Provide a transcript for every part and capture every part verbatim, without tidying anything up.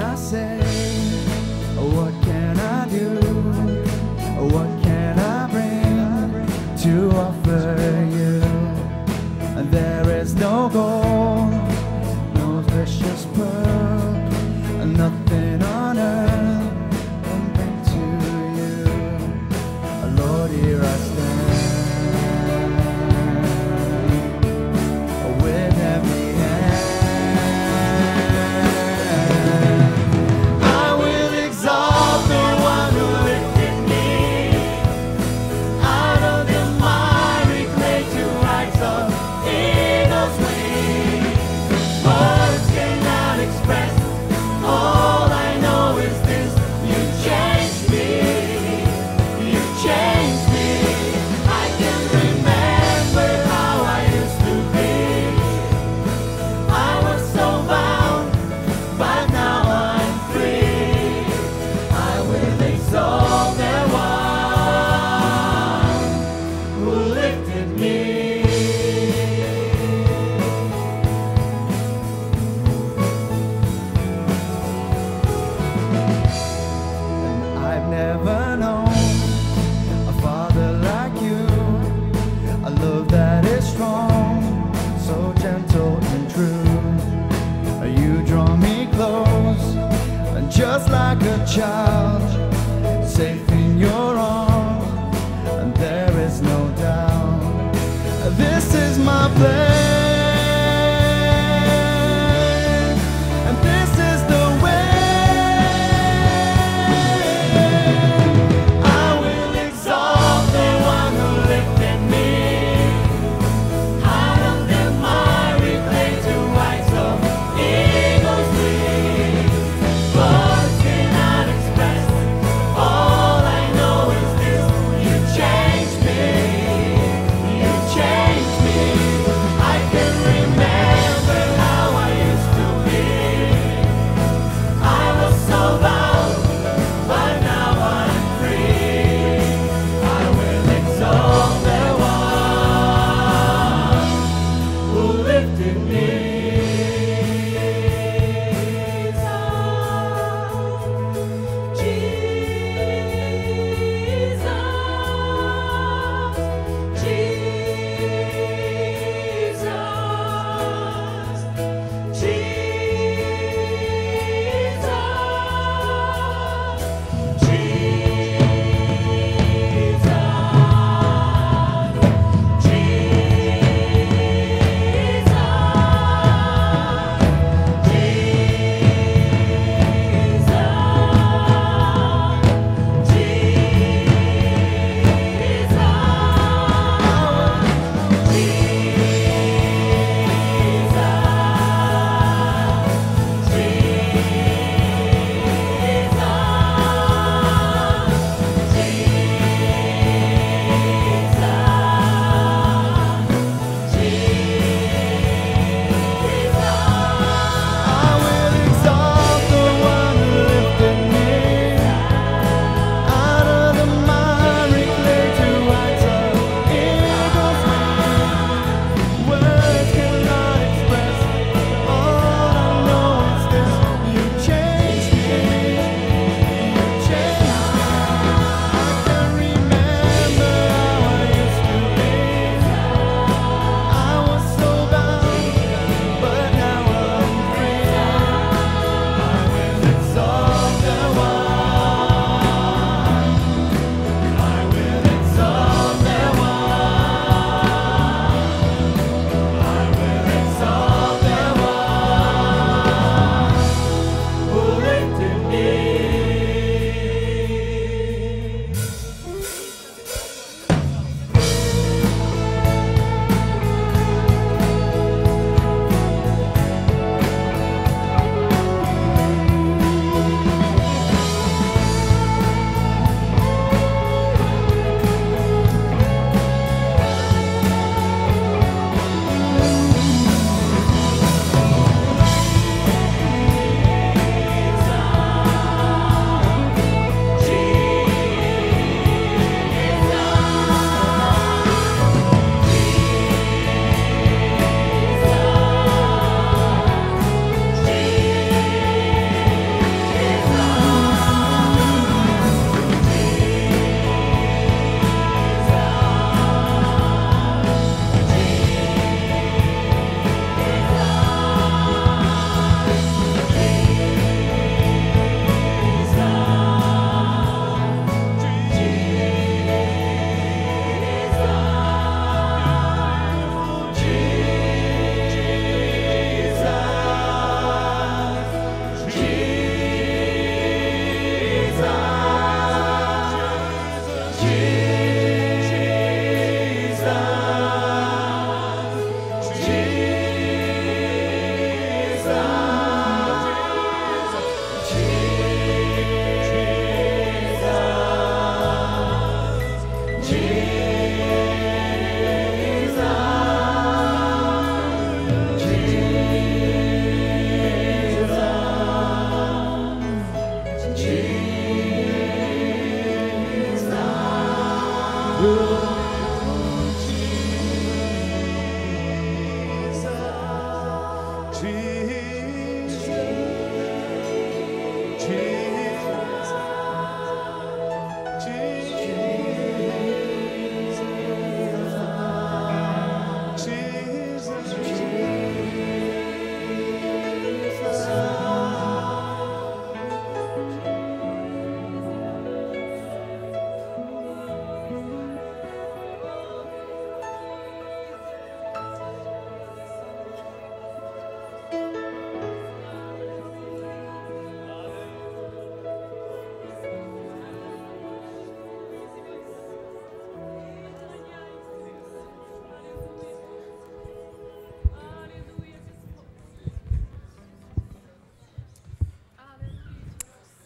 I say, what can I do? What can I bring to offer you? And there is no gold, no precious pearl, and nothing on earth can bring to you. Lord, here I stand with heavy hand. I will exalt the one who lifted me out of the miry clay to rise up eagle's wings. Words cannot express. All I know is this: you changed me. You changed me. I can remember how I used to be. I was so bound, but now I'm free. I will exalt the one who lifted me. I've never known a father like you, a love that is strong, so gentle and true. You draw me close, and just like a child, safe in your arms, and there is no doubt. This is my plan, and this is the I will exalt the one who lifted me out of the miry clay to rise up eagle's wings. Words cannot express.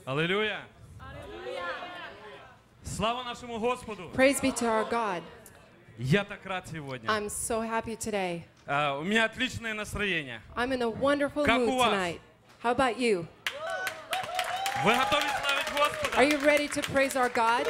Аллилуйя! Слава нашему Господу! Praise be to our God. Я так рад сегодня. I'm so happy today. А, у меня отличное настроение. I'm in a wonderful Как mood у вас? tonight. How about you? Вы готовы славить Господа? Are you ready to praise our God?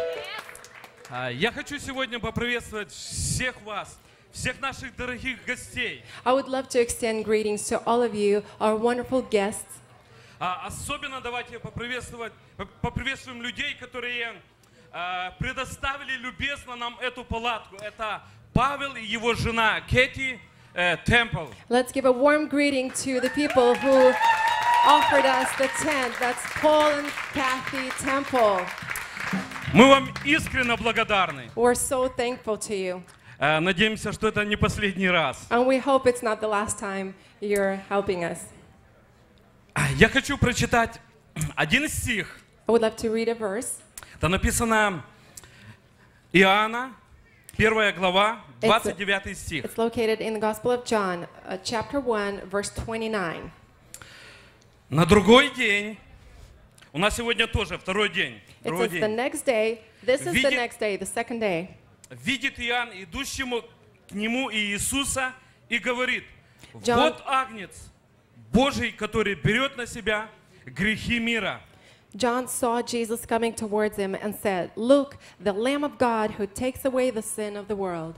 А, я хочу сегодня поприветствовать всех вас, всех наших дорогих гостей. I would love to extend greetings to all of you, our wonderful guests. А, особенно давайте поприветствовать, поп- поприветствуем людей, которые а, предоставили любезно нам эту палатку. Это Павел и его жена Кэти э, Темпл. Let's give a warm greeting to the people who offered us the tent. That's Paul and Kathy Temple. Мы вам искренне благодарны. We're so thankful to you. Э, надеемся, что это не последний раз. And we hope it's not the last time you're helping us. Я хочу прочитать один стих. I would love to read a verse. Это написано Иоанна, первая глава, двадцать девятый стих. It's located in the Gospel of John, uh, chapter one, verse twenty-nine. На другой день, у нас сегодня тоже второй день, It другой says the день, next day, this is the Видит- next day, the second day. видит Иоанн идущему к нему и Иисуса и говорит: John- вот агнец Божий, который берет на себя грехи мира. John saw Jesus coming towards him and said, "Look, the Lamb of God who takes away the sin of the world."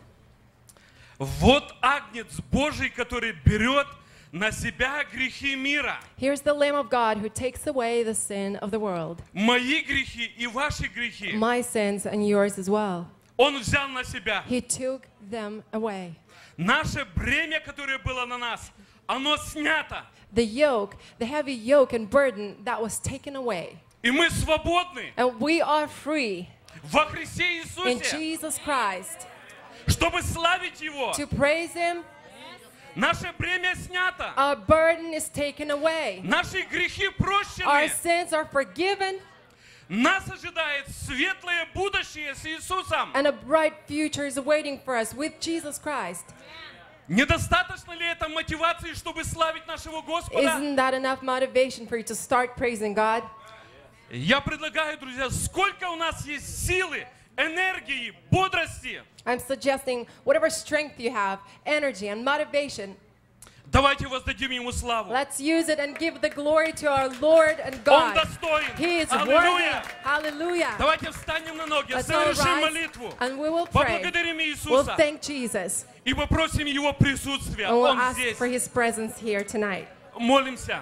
Вот агнец Божий, который берет на себя грехи мира. Here's the Lamb of God who takes away the sin of the world. Мои грехи и ваши грехи. My sins and yours as well. Он взял на себя. He took them away. Наше бремя, которое было на нас, оно снято. The yoke, the heavy yoke and burden that was taken away. И мы свободны And we are free во Христе in Иисусе, Jesus Christ чтобы славить Его. to praise Him. Наше бремя снято. Our burden is taken away. Наши грехи Our прощены. sins are forgiven. Нас ожидает светлое будущее с Иисусом. And a bright future is awaiting for us with Jesus Christ. Недостаточно ли это мотивации, чтобы славить нашего Господа? Isn't that enough motivation for you to start praising God? Я предлагаю, друзья, сколько у нас есть силы, энергии, бодрости, I'm suggesting whatever strength you have, energy and motivation, давайте воздадим Ему славу. let's use it and give the glory to our Lord and Он God. достоин. He is worthy. Аллилуйя. Hallelujah. Давайте встанем на ноги, Let's all совершим rise молитву, and we will pray. поблагодарим We'll Иисуса thank Jesus и попросим Его присутствия. and we'll Он ask здесь. for His presence here tonight. Молимся.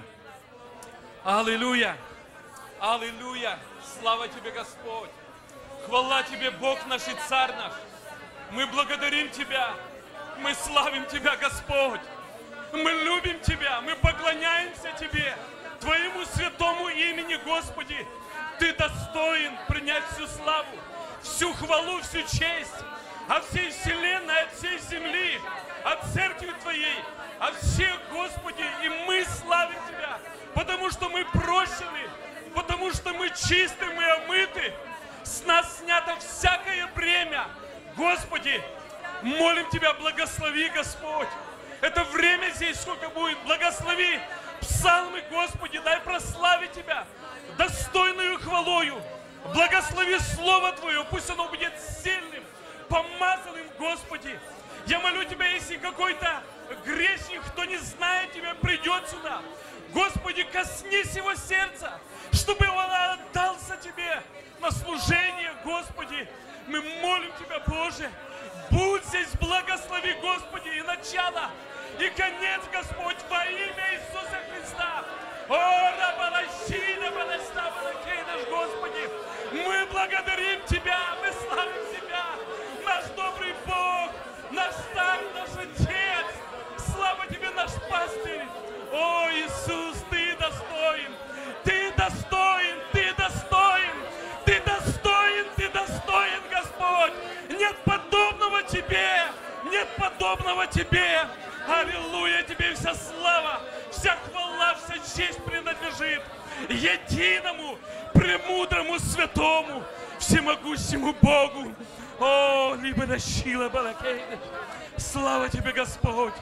Аллилуйя. Аллилуйя. Слава Тебе, Господь. Хвала Тебе, Бог наш и Царь наш. Мы благодарим Тебя. Мы славим Тебя, Господь. Мы любим Тебя. Мы поклоняемся Тебе. Твоему святому имени, Господи. Ты достоин принять всю славу, всю хвалу, всю честь от всей вселенной, от всей земли, от церкви Твоей, от всех, Господи. И мы славим Тебя, потому что мы прощены, потому что мы чисты, мы омыты. С нас снято всякое бремя. Господи, молим Тебя, благослови, Господь. Это время здесь сколько будет. Благослови псалмы, Господи, дай прославить Тебя достойную хвалою. Благослови Слово Твое, пусть оно будет сильным, помазанным, Господи. Я молю Тебя, если какой-то грешник, кто не знает Тебя, придет сюда, Господи, коснись его сердца, чтобы он отдался Тебе на служение, Господи. Мы молим Тебя, Боже, будь здесь, благослови, Господи, и начало, и конец, Господь, во имя Иисуса Христа. О, рабалащина, балаштабалакейдаш, Господи, мы благодарим Тебя, мы славим Тебя, наш добрый Бог, наш Царь, наш Отец. Слава Тебе, наш пастырь. О, Иисус, Ты достоин, Ты достоин, Ты достоин, Ты достоин, Ты достоин, Господь. Нет подобного Тебе, нет подобного Тебе. Аллилуйя, Тебе вся слава, вся хвала, вся честь принадлежит единому, премудрому, святому, всемогущему Богу. О, либо дощила балакейна. Слава Тебе, Господь.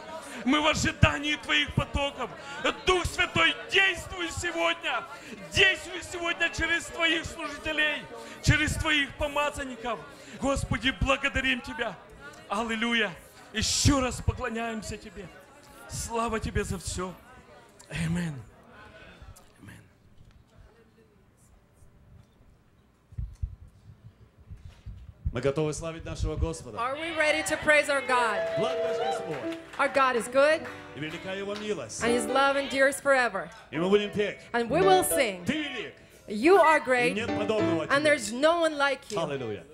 Мы в ожидании Твоих потоков. Дух Святой, действуй сегодня. Действуй сегодня через Твоих служителей, через Твоих помазанников. Господи, благодарим Тебя. Аллилуйя. Еще раз поклоняемся Тебе. Слава Тебе за все. Аминь. Мы готовы славить нашего Господа. Are we ready to praise our God? Благ наш Господь, Our God is good, и велика Его милость. and His love endures forever. И мы будем петь. And we will sing, Ты велик, You are и great, нет подобного and тебе. there's no one like you. Аллилуйя.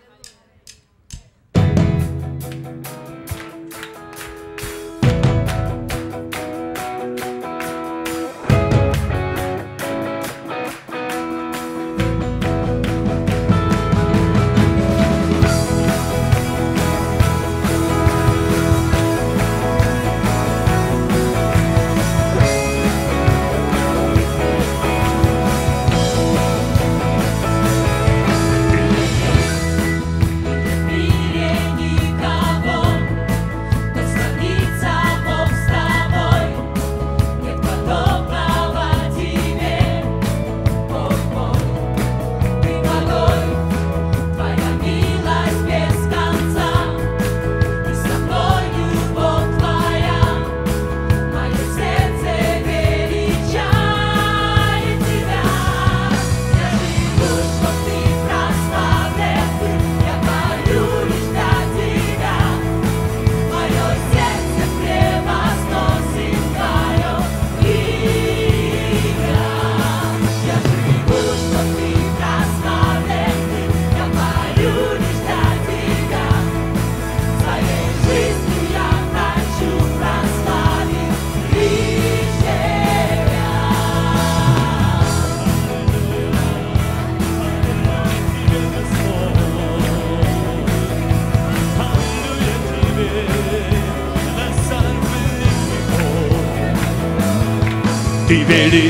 Ты велик,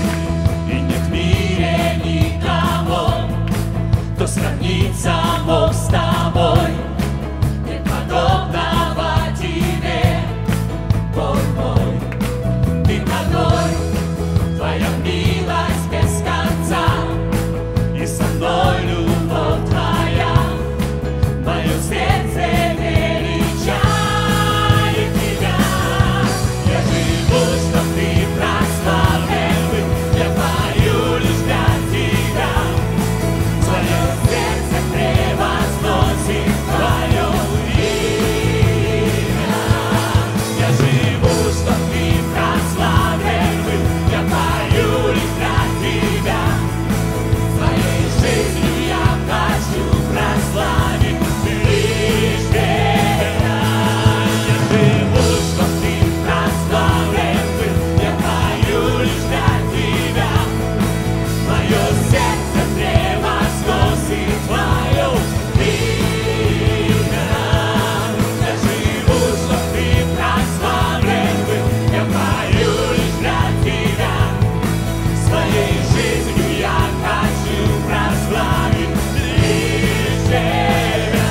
и нет в мире никого, кто сравнится мог с тобой. Нет подобного тебе, Бог мой. Ты такой, твоя милость без конца, и со мной любовь твоя, мое сердце величает тебя. Я живу, чтоб ты прославлен был, я пою лишь для тебя. Свое сердце превозносит твое имя. Я живу, чтоб ты прославлен был, я пою лишь для тебя. Своей жизнью я хочу прославить лишь тебя. Я живу, чтоб ты прославлен был, я пою лишь для тебя. Мое сердце превозносит твое имя. Я живу, чтоб ты прославлен был, я пою лишь для тебя. Своей жизнью я хочу прославить лишь тебя.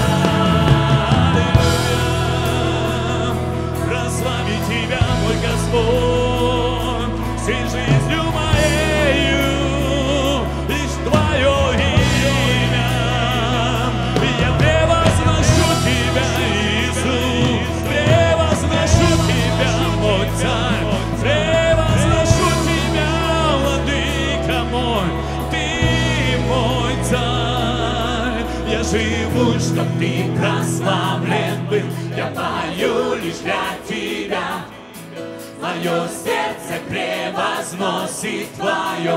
Прославить тебя, мой Господь, всей жизнью моею, лишь твое имя. Я превозношу тебя, Иисус, превозношу тебя, мой царь, превозношу тебя, владыка мой, ты мой царь. Я живу, чтоб ты прославлен был, я пою лишь для тебя. Мое сердце превозносит твое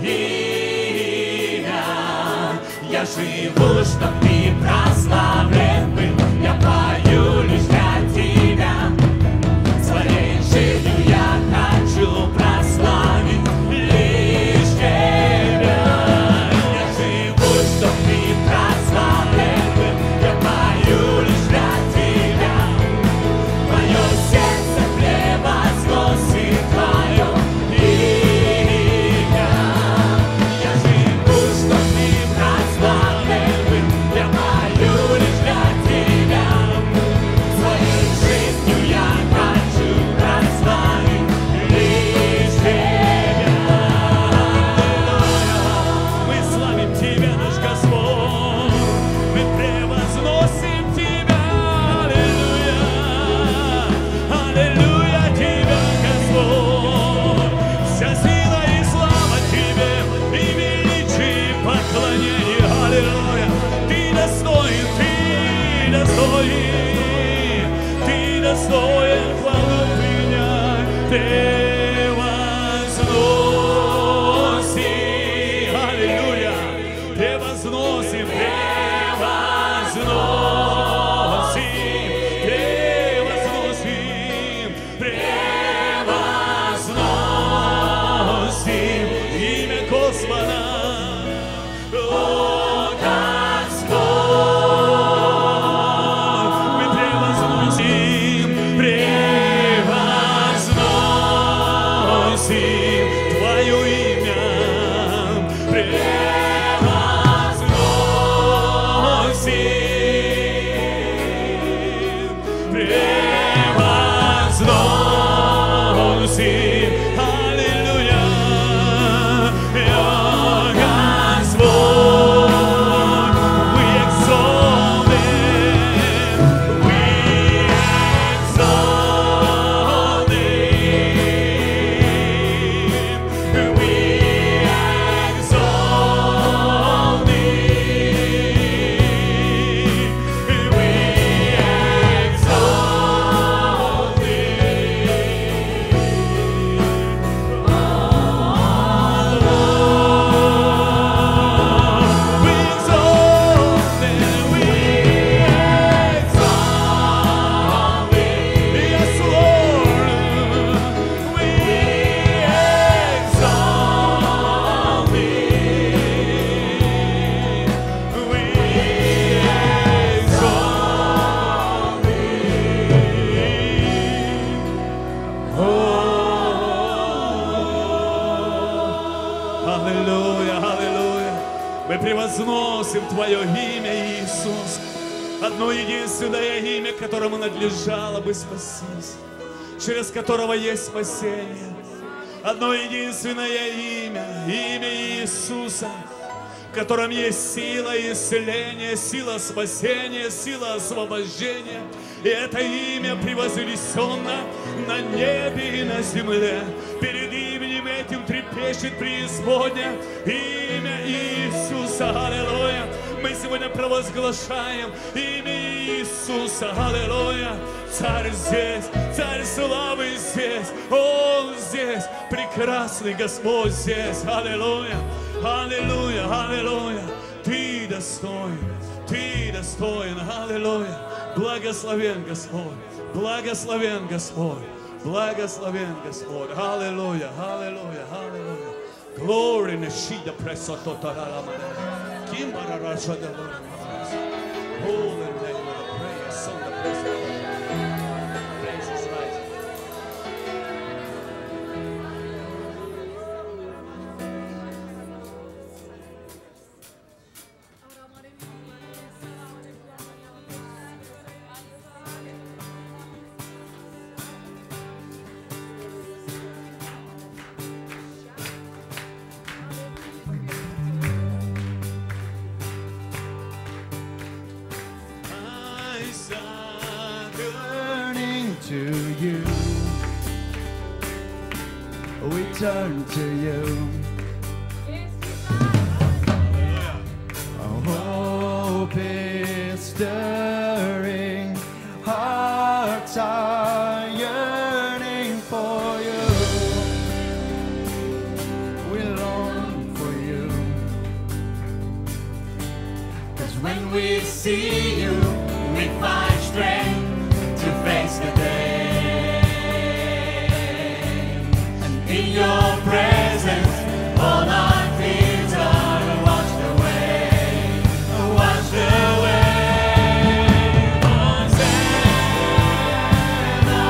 имя. Я живу, чтоб ты прославлен был, я пою лишь для тебя. Своей жизнью я хочу прославить лишь тебя. Я живу, чтоб ты прославлен был, я пою лишь для тебя. Мое сердце превозносит твое имя. Я живу, чтоб ты прославлен был, я пою лишь призвана. О, Господь, мы превозносим, превозносим Твое имя, превозносим, превозносим. Аллилуйя, О, Господь, we exalt Him, we exalt Him, we exalt Him, we exalt Аллилуйя, аллилуйя. Мы превозносим Твое имя, Иисус. Одно единственное имя, которому надлежало бы спастись, через которого есть спасение. Одно единственное имя, имя Иисуса, в котором есть сила исцеления, сила спасения, сила освобождения. И это имя превознесено на небе и на земле. Перед именем этим трепещет преисподня. Имя Иисуса, аллилуйя. Мы сегодня провозглашаем имя Иисуса, аллилуйя. Царь здесь, Царь славы здесь, Он здесь, прекрасный Господь здесь, аллилуйя, аллилуйя, аллилуйя. Ты достоин, Ты достоин, аллилуйя. Благословен Господь, благословен Господь, благословен Господь, аллилуйя, аллилуйя, аллилуйя. Glory in the sheet of press of Kimbara Rasha the Lord. Holy name of the prayer, song the praise. Praise is right. Eyes are turning to you. We turn to you. Hope is stirring, hearts are yearning for you. We long for you. 'Cause when we see you, we find strength to face the day. And in your presence, all our fears are washed away, washed away. Hosanna,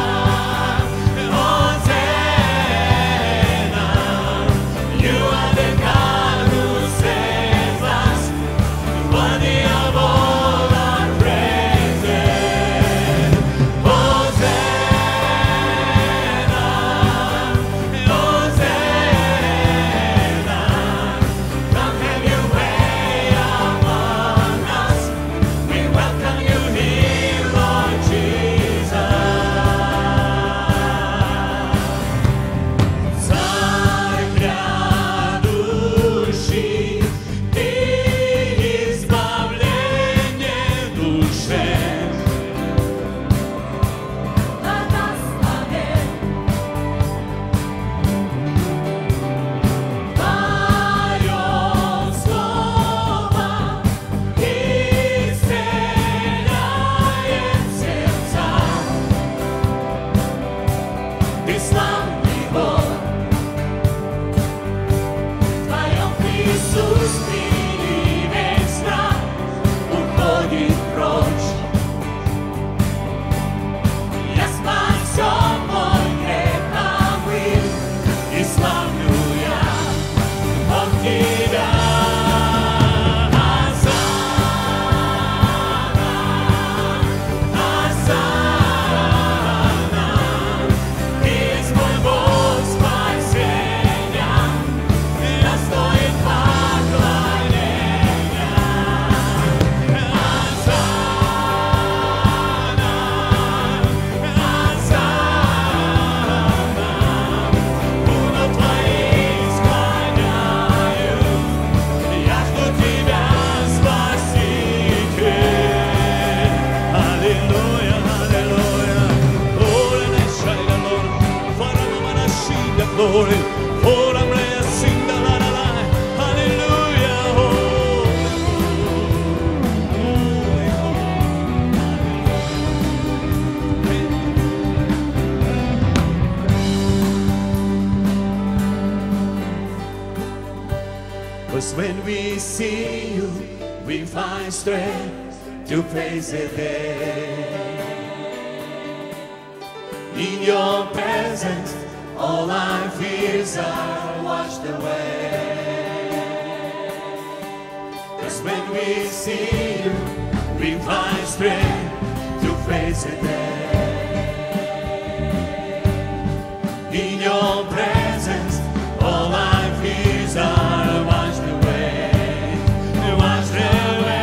Hosanna, you are the God who saves us, worthy of all our praises. Hosanna, Hosanna, Тебя. Glory, oh, I'm ready to sing the la la la, hallelujah, oh. 'Cause when we see you, we find strength to praise it there. In your presence, all our fears are washed away. 'Cause when we see you, we find strength to face it there. In your presence, all our fears are washed away, washed away.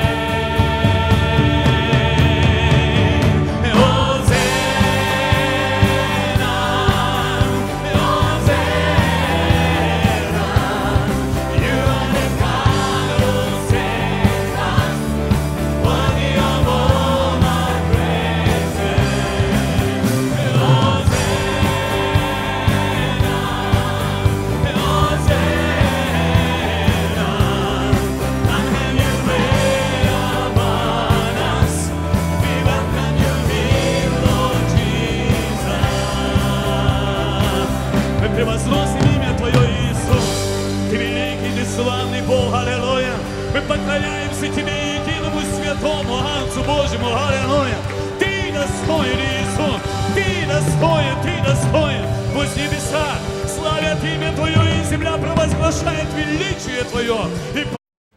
Превозносим имя Твое, Иисус. Ты великий, Ты славный Бог, аллилуйя. Мы поклоняемся Тебе, единому святому Агнцу Божьему, аллилуйя. Ты достоин, Иисус, Ты достоин, Ты достоин. Пусть небеса славят имя Твое, и земля провозглашает величие Твое. И...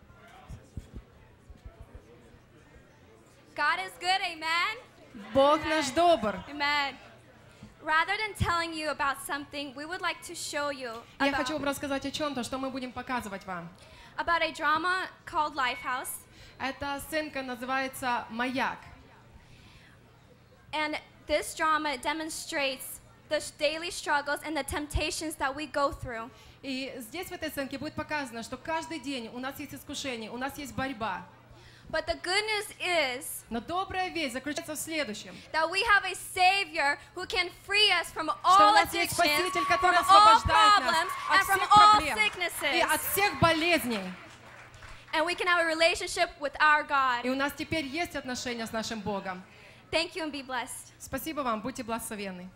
God is good, amen? Бог наш добр. Amen. Rather than telling you about something, we would like to show you Я about, хочу вам рассказать о чем-то, что мы будем показывать вам. about a drama called Lifehouse. Эта сценка называется «Маяк». And this drama demonstrates the daily struggles and the temptations that we go through. И здесь в этой сценке будет показано, что каждый день у нас есть искушение, у нас есть борьба. But the good news is Но добрая весть заключается в следующем. that we have a Savior who can free us from Что у all нас есть addictions, Спаситель, from который all освобождает нас problems, от and from всех all проблем и sicknesses. от всех болезней. And we can have a relationship with our God. И у нас теперь есть отношения с нашим Богом. Thank you and be blessed. Спасибо вам, будьте благословенны.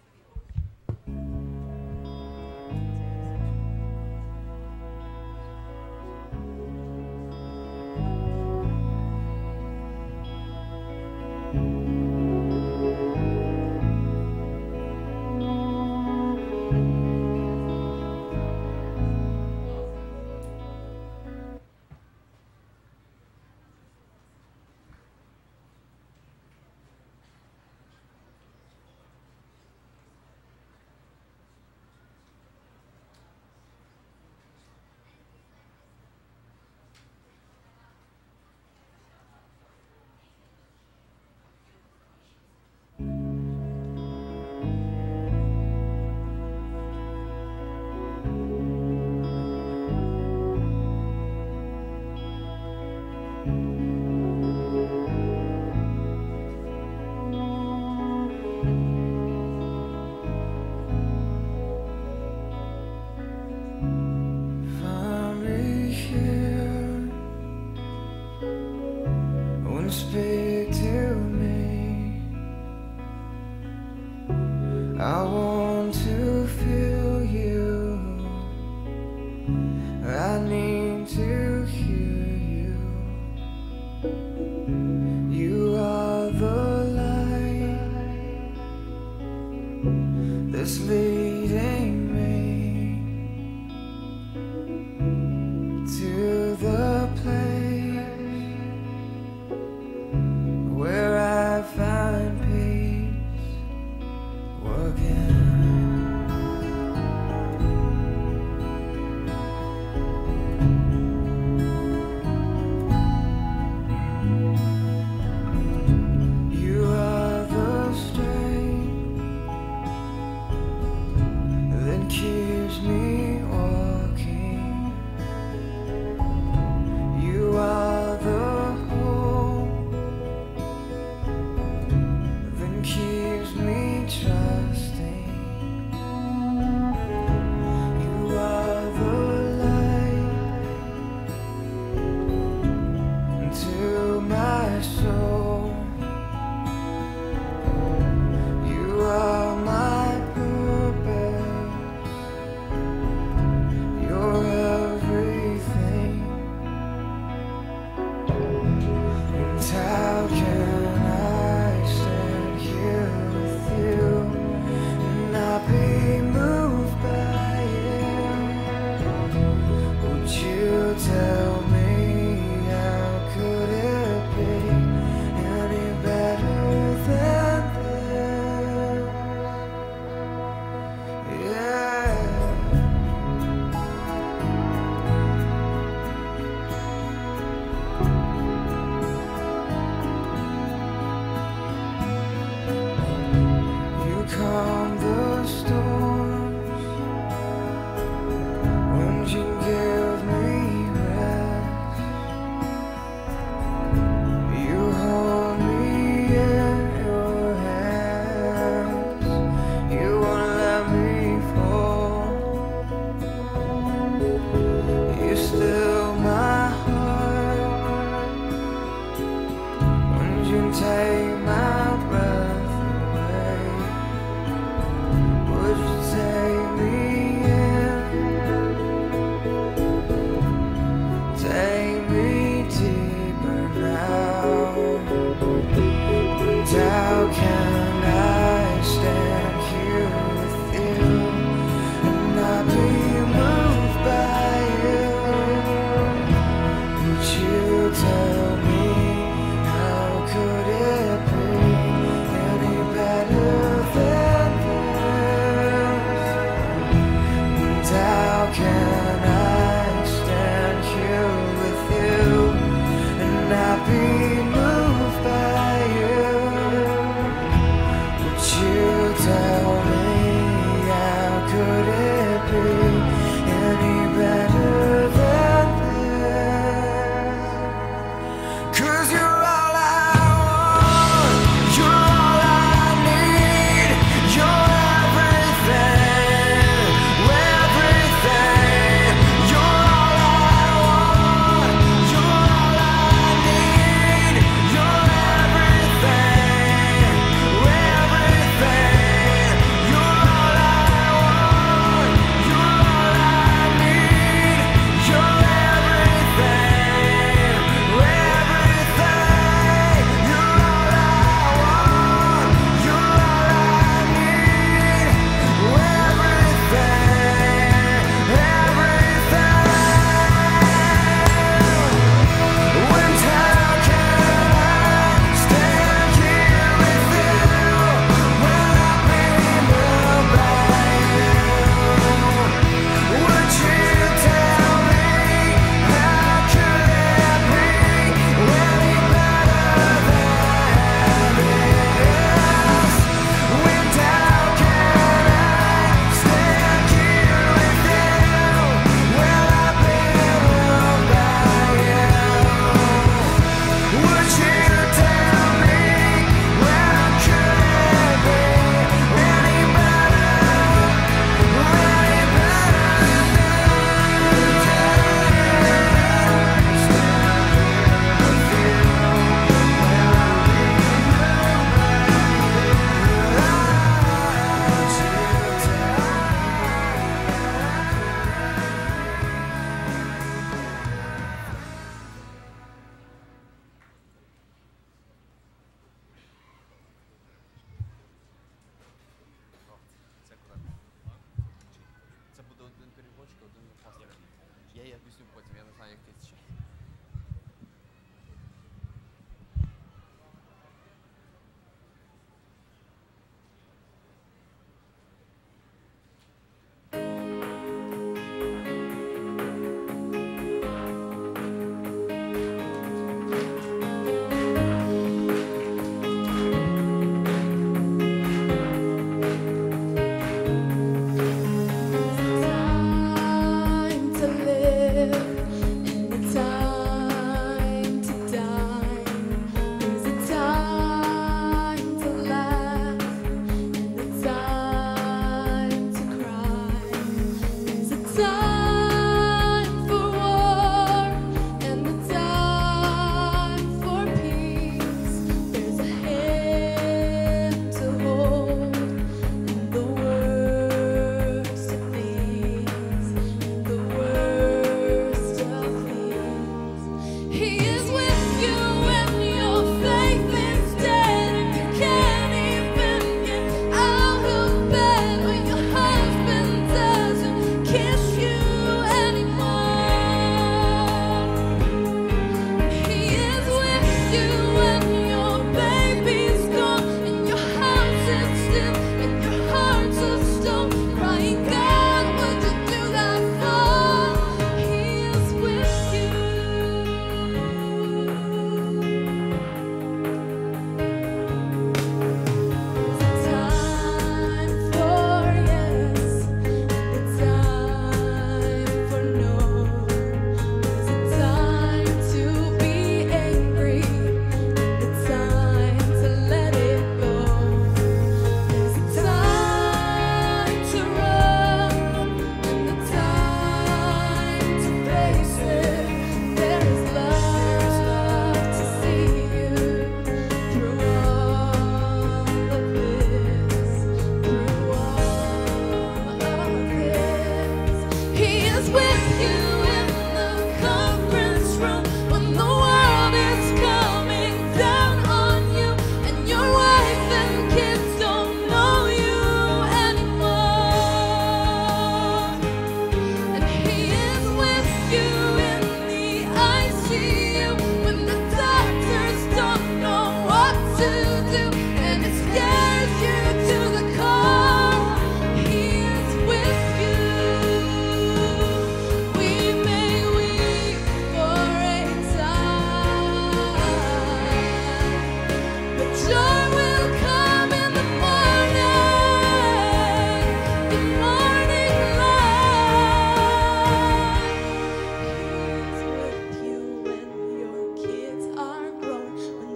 Speak to me. I want to feel you. I need to hear you. You are the light that's leading me to the place where I find peace working. You are the strength that keeps me walking.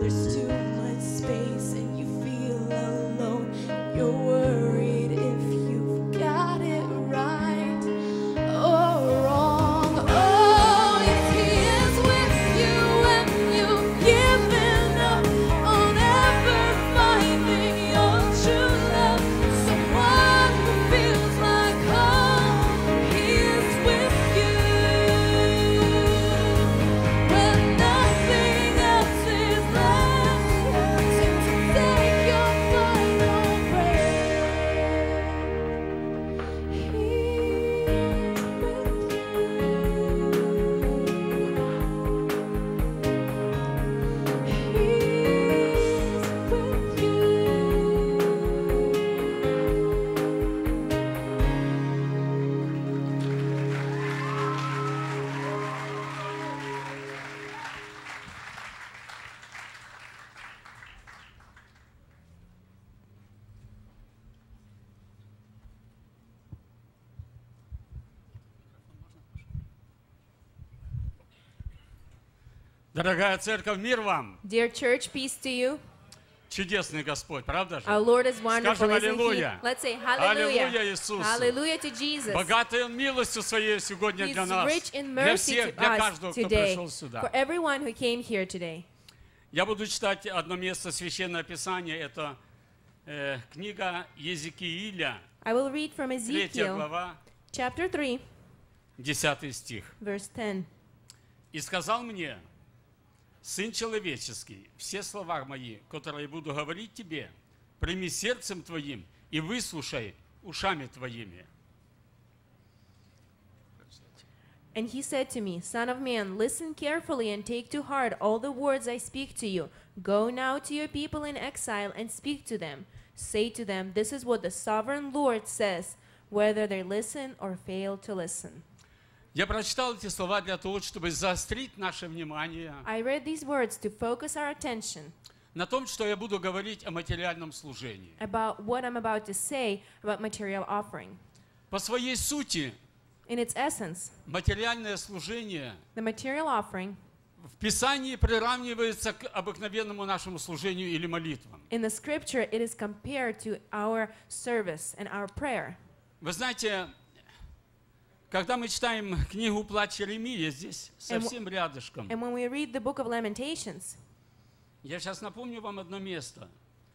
there's too much space and you feel alone. You're worried if you've got it right or wrong. Oh, if He is with you when you've given up on ever finding your true love, someone who feels like home, He is with you when nothing else is left to take your final breath. He's with Дорогая церковь, мир вам! Dear church, peace to you. Чудесный Господь, правда же? Our Lord is wonderful, Скажем isn't He? аллилуйя. Let's say hallelujah. Аллилуйя Иисусу. Hallelujah to Jesus. Богатый Он милостью Своей сегодня He's для нас, rich in для mercy всех, to для us каждого, кто today, пришел for сюда. everyone who came here today. Я буду читать одно место Священного Писания, это э, книга Езекииля, I will read from третья Ezekiel, глава, chapter three, десятый стих. verse ten. «И сказал мне, Сын человеческий, все слова мои, которые буду говорить тебе, прими сердцем твоим и выслушай ушами твоими». And He said to me, Son of man, listen carefully and take to heart all the words I speak to you. Go now to your people in exile and speak to them. Say to them, this is what the sovereign Lord says, whether they listen or fail to listen. Я прочитал эти слова для того, чтобы заострить наше внимание I read these words to focus our attention на том, что я буду говорить о материальном служении. about what I'm about to say about material offering. По своей сути, In its essence, материальное служение the material offering в Писании приравнивается к обыкновенному нашему служению или молитвам. in the scripture, it is compared to our service and our prayer. Вы знаете, когда мы читаем книгу «Плач Иеремии», здесь совсем рядышком, And when we read the book of Lamentations, я сейчас напомню вам одно место,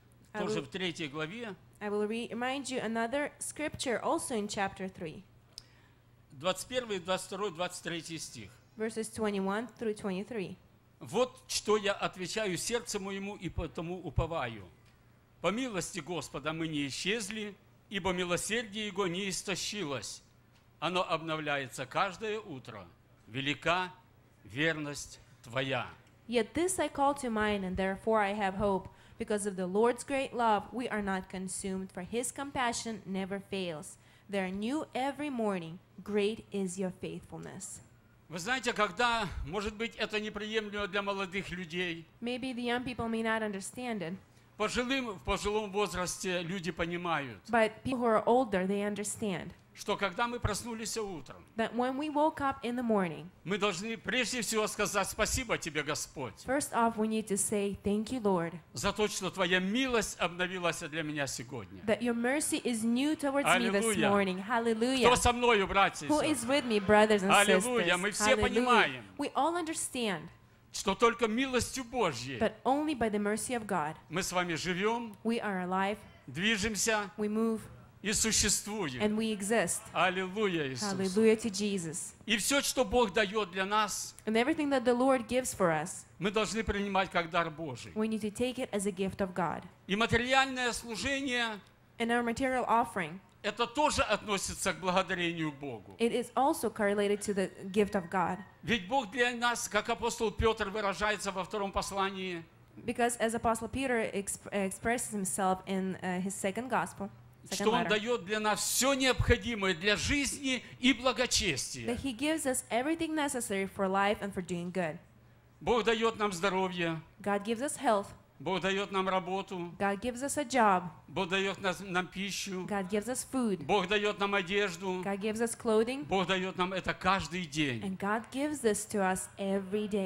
I тоже will- в третьей главе, I will re- remind you another scripture also in chapter three, двадцать первый, двадцать второй, двадцать третий стих. verses twenty-one through twenty-three. «Вот что я отвечаю сердцу моему и потому уповаю. По милости Господа мы не исчезли, ибо милосердие Его не истощилось. Оно обновляется каждое утро. Велика верность Твоя». Yet this I call to mind, and therefore I have hope. Because of the Lord's great love, we are not consumed, for His compassion never fails. They are new every morning. Great is your faithfulness. Вы знаете, когда, может быть, это неприемлемо для молодых людей, Maybe the young people may not understand it, пожилым, в пожилом возрасте люди понимают, but people who are older, they understand что когда мы проснулись утром, that when we woke up in the morning, мы должны прежде всего сказать спасибо Тебе, Господь, first off, we need to say, thank you, Lord, за то, что Твоя милость обновилась для меня сегодня. that your mercy is new towards me this Hallelujah. morning. Hallelujah. Кто со мною, братья и Who сестры? is with me, brothers and Hallelujah. sisters? Мы все Hallelujah. понимаем. We all understand Что только милостью Божьей but only by the mercy of God мы с вами живем, we are alive, движемся we move, и существуем. and we exist. Аллилуйя, Иисус. Hallelujah to Jesus. И все, что Бог дает для нас, And everything that the Lord gives for us, мы должны принимать как дар Божий. we need to take it as a gift of God. И материальное служение, And our material offering, это тоже относится к благодарению Богу. it is also correlated to the gift of God. Ведь Бог для нас, как апостол Петр выражается во втором послании, Because as Apostle Peter exp- expresses himself in uh, his second gospel, second что Он letter, дает для нас все необходимое для жизни и благочестия. that he gives us everything necessary for life and for doing good. Бог дает нам здоровье, God gives us health. Бог дает нам работу, God gives us a job. Бог дает нас- нам пищу, God gives us food. Бог дает нам одежду, God gives us clothing. Бог дает нам это каждый день. And God gives this to us every day.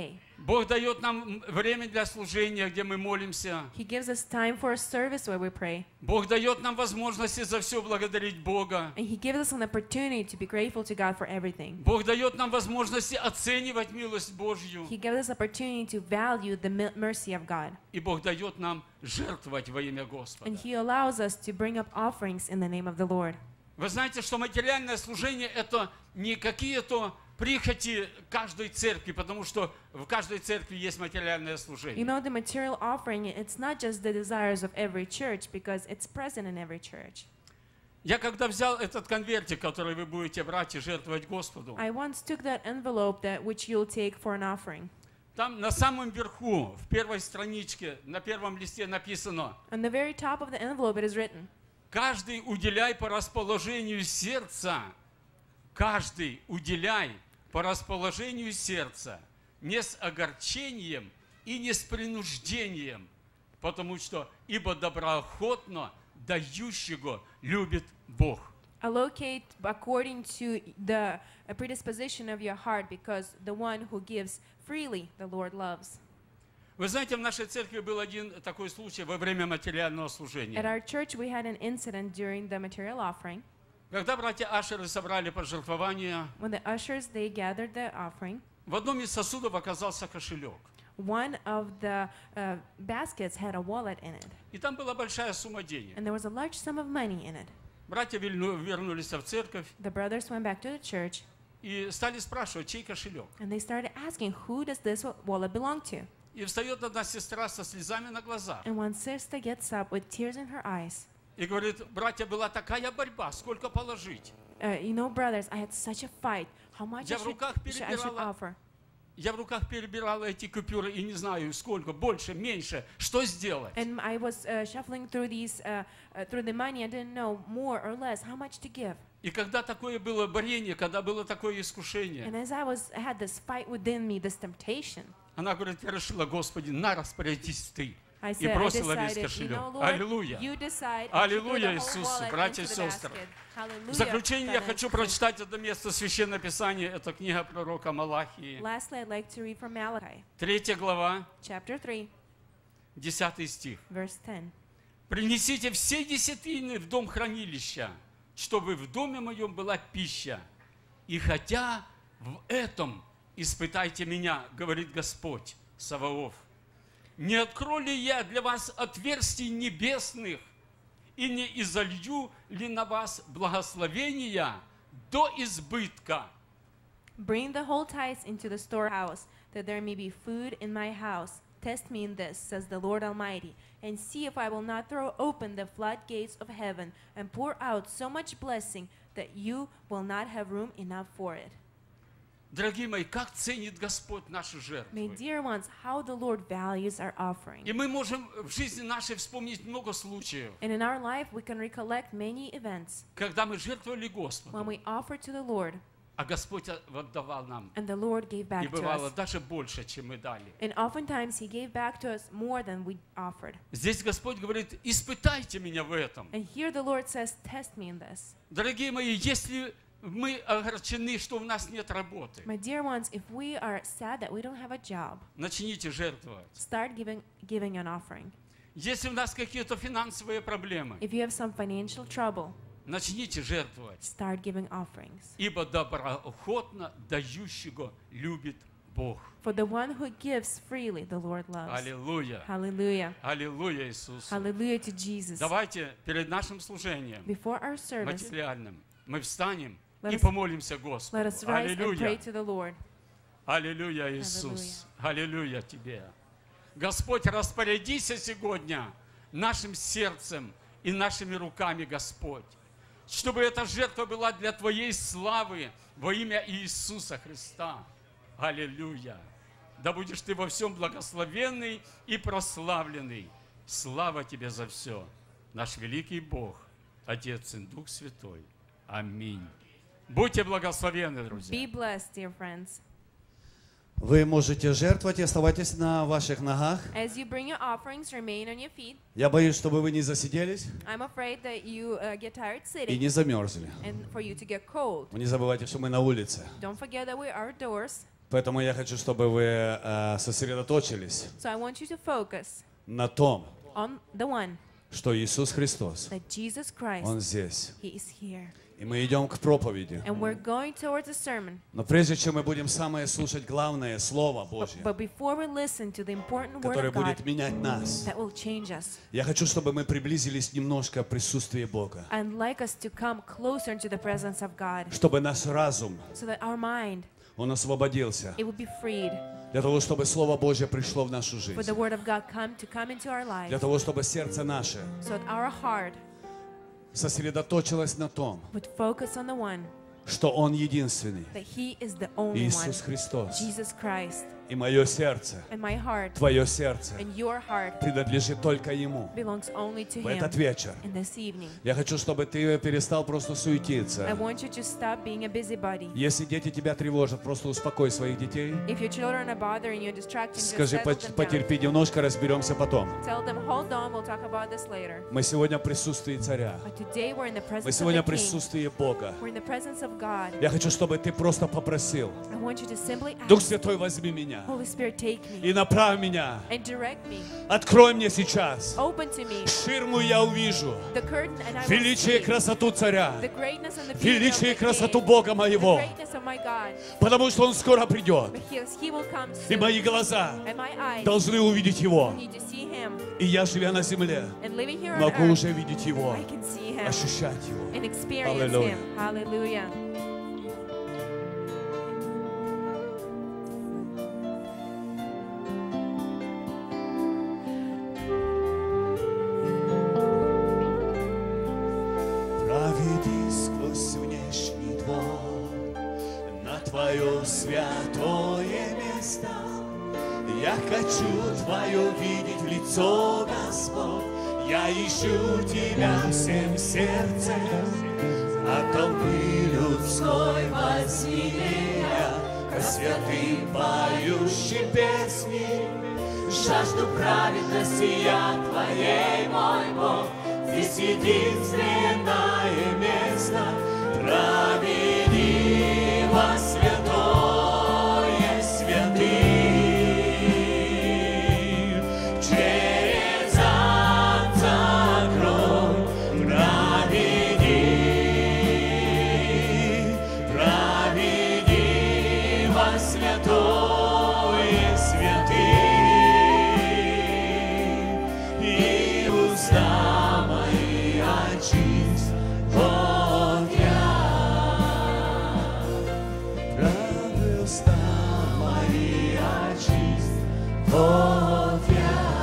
Бог дает нам время для служения, где мы молимся. He gives us time for a service where we pray. Бог дает нам возможности за все благодарить Бога. And He gives us an opportunity to be grateful to God for everything. Бог дает нам возможности оценивать милость Божью. He gives us opportunity to value the mi- mercy of God. И Бог дает нам жертвовать во имя Господа. And He allows us to bring up offerings in the name of the Lord. Вы знаете, что материальное служение – это не какие-то прихоти каждой церкви, потому что в каждой церкви есть материальное You служение. know, the material offering, it's not just the desires of every church because it's present in every church. Я когда взял этот конвертик, который вы будете брать и жертвовать Господу, I once took that envelope that which you'll take for an offering. там на самом верху, в первой страничке, на первом листе написано: On the very top of the envelope, it is written, каждый уделяй по расположению сердца, каждый уделяй по расположению сердца, не с огорчением и не с принуждением, потому что ибо доброохотно дающего любит Бог. allocate according to the uh, predisposition of your heart because the one who gives freely, the Lord loves. Вы знаете, в нашей церкви был один такой случай во время материального At служения. our church, we had an incident during the material offering Когда братья Ашеры собрали пожертвования, when the ushers, they gathered the offering. в одном из сосудов оказался кошелек. One of the uh, baskets had a wallet in it, И там была большая сумма денег. and there was a large sum of money in it. Братья верну- вернулись в церковь The brothers went back to the church, и стали спрашивать, чей кошелек. and they started asking, who does this wa- wallet belong to? И встает одна сестра со слезами на глазах And one sister gets up with tears in her eyes. и говорит: братья, была такая борьба, сколько положить. Uh, you know, brothers, I had such a fight. How much I Я в should, руках sh- I should перебирала. offer? Я в руках перебирала эти купюры и не знаю, сколько, больше, меньше, что сделать. And I was uh, shuffling through these, uh, uh, through the money. I didn't know more or less how much to give. И когда такое было борение, когда было такое искушение, And as I was, I had this fight within me, this temptation. она говорит: я решила: Господи, на, распорядись Ты. I И said, I бросила весь decided, you кошелек. know, Lord, Аллилуйя. you decide. Аллилуйя and she threw the whole Иисусу, wallet братья и into the сестры. basket. В Hallelujah, заключение я brothers хочу and sisters. прочитать это место Священного Писания. Это книга пророка Малахии. Lastly, I'd like to read from Malachi, Третья глава, chapter three, десятый стих. verse ten. «Принесите все десятины в дом хранилища, чтобы в доме моем была пища. И хотя в этом испытайте меня, говорит Господь Саваоф. Не открою ли я для вас отверстий небесных и не изолью ли на вас благословения до избытка?» Bring the whole tithes into the storehouse, that there may be food in my house. Test me in this, says the Lord Almighty, and see if I will not throw open the floodgates of heaven and pour out so much blessing that you will not have room enough for it. Дорогие мои, как ценит Господь наши My жертвы. dear ones, how the Lord values our И offering. мы можем в жизни нашей вспомнить много случаев, And in our life, we can recollect many events когда мы жертвовали when Господу, we offered to the Lord, а Господь отдавал нам. and the Lord gave И back to бывало us. даже больше, чем мы дали. And oftentimes, He gave back to us more than we offered. Здесь Господь говорит: испытайте меня в этом. And here the Lord says, test me in this. Дорогие мои, если мы огорчены, что у нас нет работы, My dear ones, if we are sad that we don't have a job, начните жертвовать. start giving giving an offering. Если у нас какие-то финансовые проблемы, If you have some financial trouble, начните жертвовать. start giving offerings. Ибо доброохотно дающего любит Бог. For the one who gives freely, the Lord loves. Аллилуйя. Hallelujah. Аллилуйя Иисусу. Hallelujah to Jesus. Давайте перед нашим служением Before our service, материальным мы встанем Let и us- помолимся let Господу. us rise and pray Аллилуйя. to the Lord. Аллилуйя, Иисус. Аллилуйя Тебе. Господь, распорядись сегодня нашим сердцем и нашими руками, Господь, чтобы эта жертва была для Твоей славы во имя Иисуса Христа. Аллилуйя. Да будешь Ты во всем благословенный и прославленный. Слава Тебе за все. Наш великий Бог, Отец и Дух Святой. Аминь. Будьте благословенны, друзья. Be blessed, dear friends. Вы можете жертвовать и оставайтесь на ваших ногах. As you bring your offerings, remain on your feet. Я боюсь, чтобы вы не засиделись I'm afraid that you uh, get tired и sitting не замерзли. and for you to get cold. Вы не забывайте, что мы на улице. Don't forget that we are outdoors. Поэтому я хочу, чтобы вы э, сосредоточились So I want you to focus на том, on the one, что Иисус Христос, that Jesus Christ, Он здесь. He is here. И мы идем к проповеди. And we're going towards a sermon. Но прежде чем мы будем самое слушать главное Слово But, Божье, but before we listen to the important word которое of God будет менять нас, that will change us, я хочу, чтобы мы приблизились немножко к присутствию Бога. I'd like us to come closer into the presence of God Чтобы наш разум, so that our mind, он освободился. it would be freed Для того, чтобы Слово Божье пришло в нашу for the жизнь. word of God come to come into our Для lives, того, чтобы сердце наше so that our heart сосредоточилось на том, would focus on the one, что Он единственный, that He is the only one, Иисус Христос. Jesus Christ. И мое сердце, And my heart твое сердце and your heart принадлежит только Ему. belongs only to В Him этот вечер in this evening. я хочу, чтобы ты перестал просто I суетиться. want you to stop being a busybody. Если дети тебя тревожат, просто успокой своих детей. If your children are bothering you, distracting, just Скажи, settle them down. потерпи немножко, разберемся потом. Tell them, hold on, we'll talk about this later. Мы сегодня в присутствии Царя. But today we're in the Мы presence of сегодня the в King. присутствии Бога. We're in the presence of God. Я хочу, чтобы ты просто попросил. I want you to simply Дух ask, Святой, возьми меня Holy Spirit, take и me направь меня. and direct me. Открой мне сейчас. Open to me Ширму я увижу. the curtain and I will Величие и see красоту Царя. the greatness and the beauty of Величие и the красоту King, Бога the моего. greatness of my God. Потому что Он скоро придет. Because He will come И soon. мои глаза And my eyes должны увидеть Его. need to see Him. И я, живя на земле, And living here on могу earth, уже видеть Его, I can see Him ощущать Его. and experience Hallelujah. Him. Hallelujah. Проведи сквозь внешний двор на Твое святое место. Я хочу Твое видеть лицо, Господь. Я ищу Тебя всем сердцем. От толпы людской возьми меня ко святым поющим песни. Жажду праведности я Твоей, мой Бог. Здесь единственное место. Проведи во святое святых. Через Отца кровь проведи. Проведи во святое святых. И уста мои очисть, вот я. Правы уста мои очисть, вот я.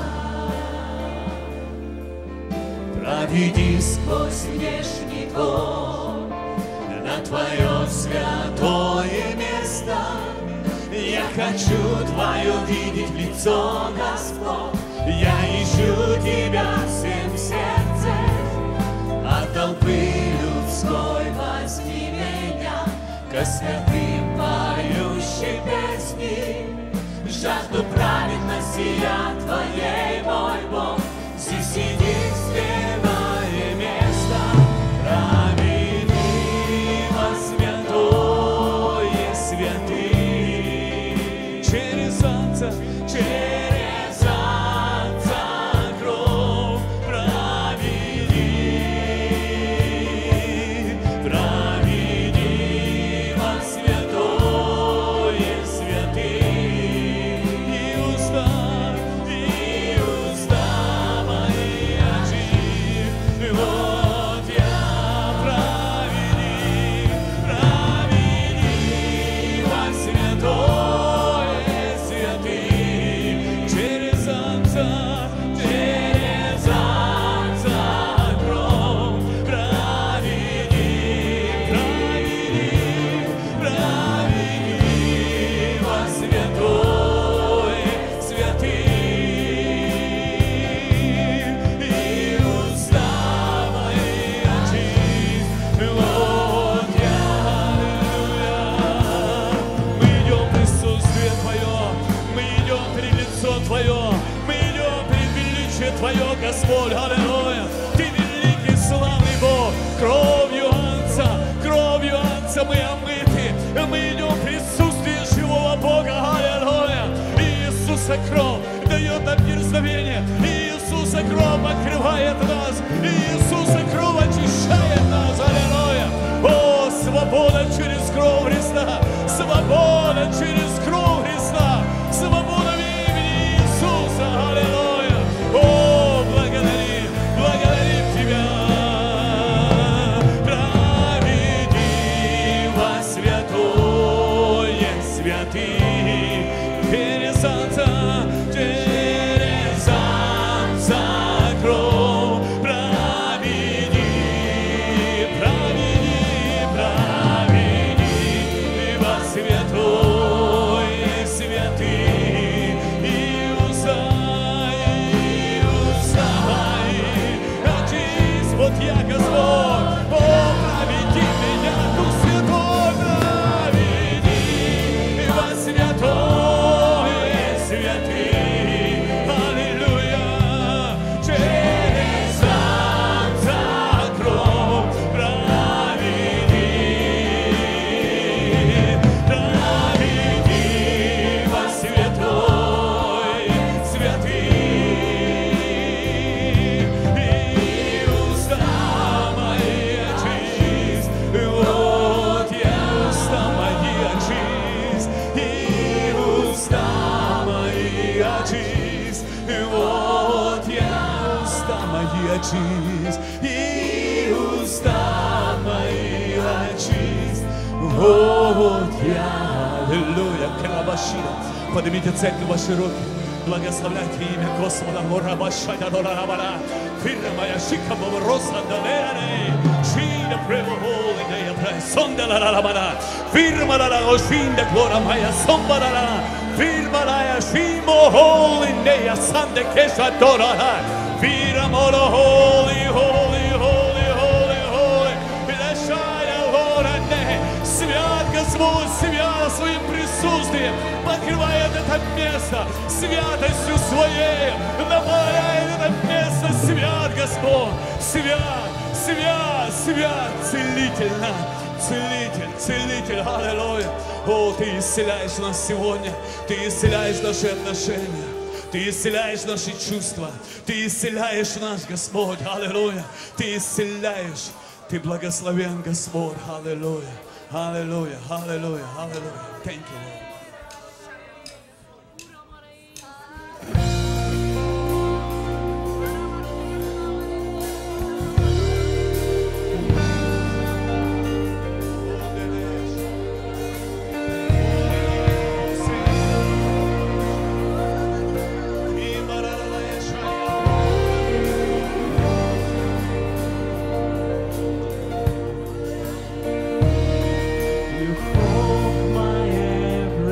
Проведи сквозь внешний двор на Твое святое место. Я хочу Твое видеть лицо, Господь. Я ищу Тебя всем сердцем. От толпы людской возьми меня ко святым поющим песни. Жажду праведности я Твоей, мой Бог. Здесь единственное место. Проведи во святое святых. Через Отца, через Отца кровь проведи. Проведи во святое святых. И уста, и уста мои очи, вот я. Проведи, проведи во святое святых. Через Отца, через Отца кровь проведи, проведи, проведи во святое святых. И уста мои очисть, вот я. Мы идем в присутствие Твое, мы идем перед лицо Твое, мы идем перед величие Твое, Господь, аллилуйя. Ты великий, славный Бог, кровью Отца, кровью Отца мы омыты, мы идем в присутствие живого Бога. Иисуса кровь дает нам дерзновение. Иисуса кровь покрывает нас. Иисуса кровь очищает нас. Аллилуйя. О, свобода через кровь Христа. Свобода через кровь Христа. Свобода в имени Иисуса. Аллилуйя. О, благодари, благодарим Тебя. Проведи во святое святых через солнце, через солнце кровь. Проведи, проведи, проведи во святое святых и узай, и узай, очись, вот я Господь, о, проведи меня, Дух Святой, проведи во святое святых, аллилуйя, через солнце кровь, проведи, проведи во святой святых, и уста мои очисть, вот я уста мои очисть, и уста мои очисть, вот я уста мои очисть, и уста мои очисть, вот я. Аллилуйя, Крабашира. Поднимите церковь ваши руки. Благословляйте имя Господа. Мурабашада Лорабара. Фирма моя шика Бобороса Далере. Шина Преволи Дея Сонда Ларабара. Фирма Ларагошинда Глора моя Сомбара. Фирма Лая Шимо Холи Дея Санде Кеша Дорара. Фирма Моро Holy, Holy, Holy, Holy, Holy. Лешая Лоране. Свят Господь, свят своим присутствием, покрывает это место святостью своей, наполняет это место, свят Господь, свят, свят, свят, целительно, целитель, целитель, аллилуйя. О, Ты исцеляешь нас сегодня, Ты исцеляешь наши отношения, Ты исцеляешь наши чувства, Ты исцеляешь нас, Господь, аллилуйя. Ты исцеляешь, Ты благословен, Господь, аллилуйя. Hallelujah, hallelujah, hallelujah. Thank you, Lord. You hold my every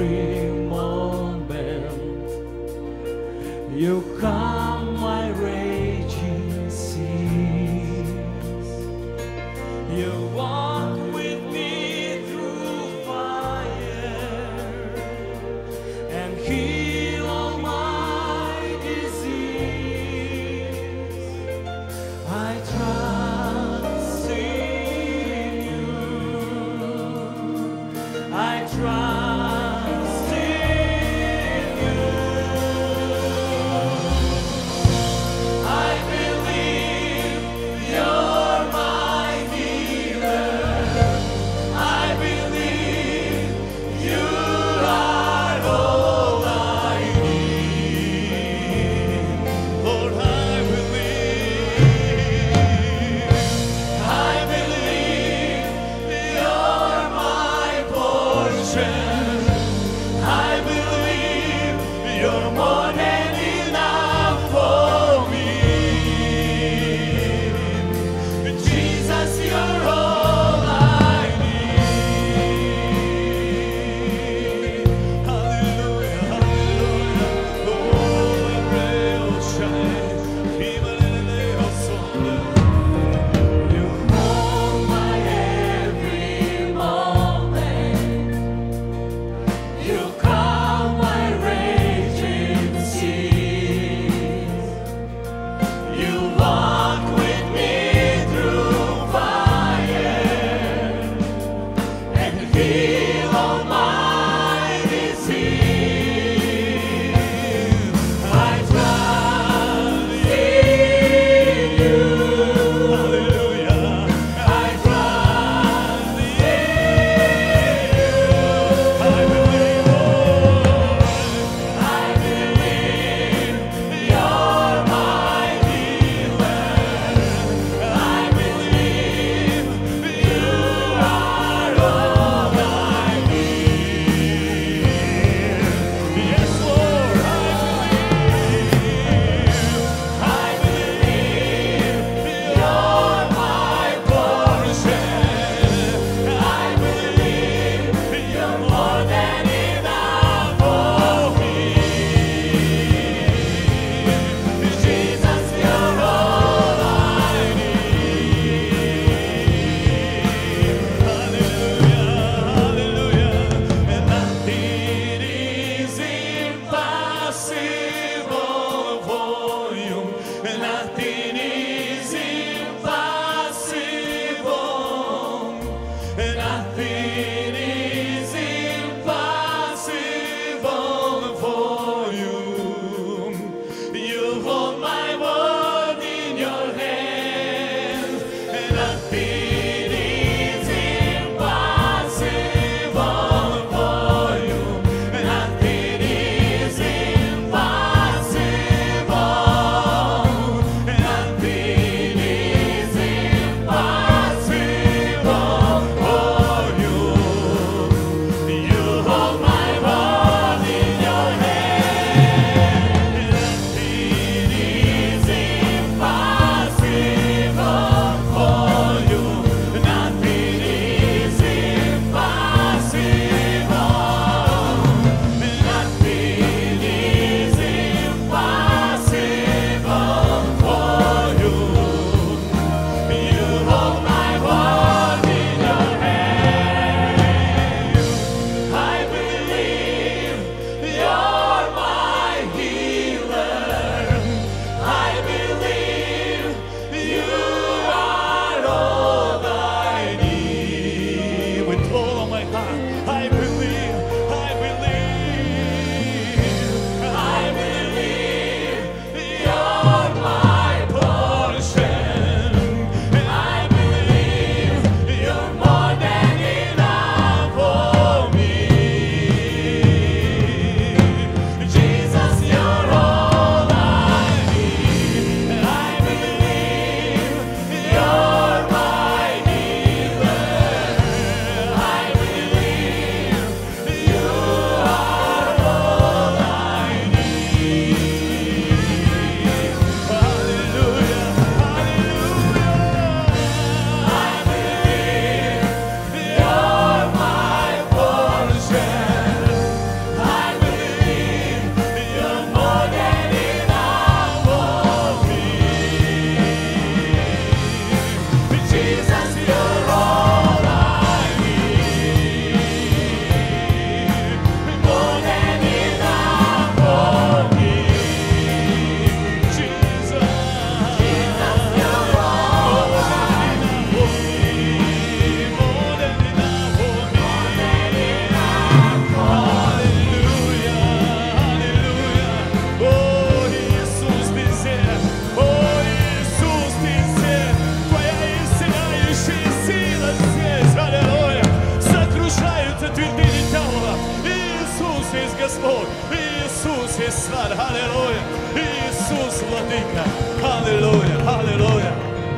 цей царь, аллилуйя. Иисус, владыка, аллилуйя, аллилуйя.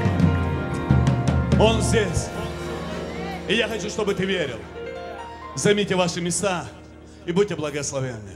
Он здесь. И я хочу, чтобы ты верил. Займите ваши места и будьте благословенны.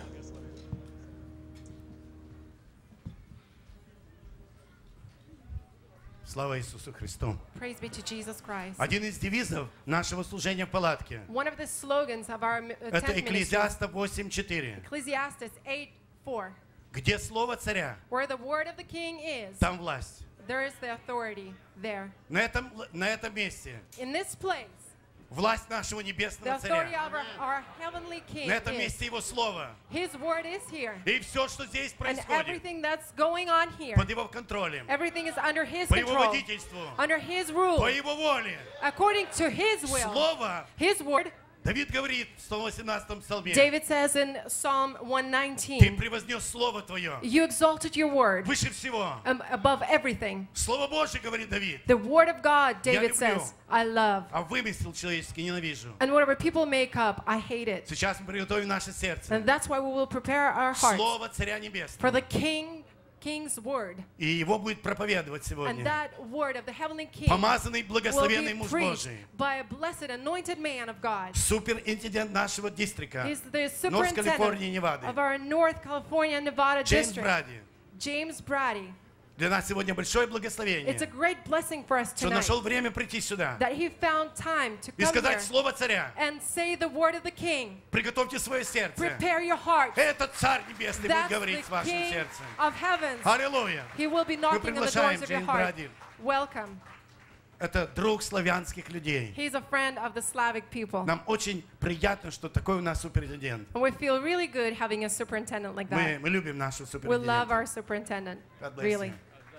Слава Иисусу Христу. Praise be to Jesus Christ. Один из девизов нашего служения в палатке One of the slogans of our uh, это tent ministry, Экклезиаста восемь четыре. Ecclesiastes eight four, Где слово царя, where the word of the king is, там власть. there is the authority there. На этом, на этом месте In this place, власть нашего the небесного authority царя. of our, our heavenly king На этом is. месте его слово. His word is here. И все, что здесь And происходит, everything that's going on here, под его контролем, everything is under his по его control, водительству, under his rule, по его воле. according to his will. Слово, His word, Давид говорит в сто восемнадцатом псалме, David says in Psalm one ты nineteen, превознес слово твое you exalted your word выше всего. um, above everything. Слово Божье, говорит Давид, The word of God, David люблю. says, I love. а вымысел человеческий ненавижу. And whatever people make up, I hate it. Сейчас мы приготовим наше сердце. And that's why we will prepare our hearts Слово Царя for Небесного. the King, King's word. И его будет проповедовать And сегодня that word of the heavenly King помазанный, will благословенный be муж preached Божий. by a blessed, anointed man of God. Суперинтендент нашего дистрикта. He's the Норд-Калифорнии, superintendent Невады. of our North California, Nevada Джеймс district, Бради. James Brady. Для нас сегодня большое благословение, It's a great blessing for us что tonight нашел время прийти сюда that he found time to и come сказать here Слово Царя. and say the word of the King. Приготовьте свое сердце. Prepare your heart. Этот Царь Небесный будет That's говорить с the вашим King сердцем. of heavens. Аллилуйя. He will be knocking on the приглашаем doors of your Джеймс heart. Бради. Welcome. Это друг славянских людей. He's a friend of the Slavic people. Нам очень приятно, что такой у нас суперинтендент. And we feel really good having a superintendent like Мы, that. мы любим нашу We love суперинтендента. our superintendent. God bless Really. you.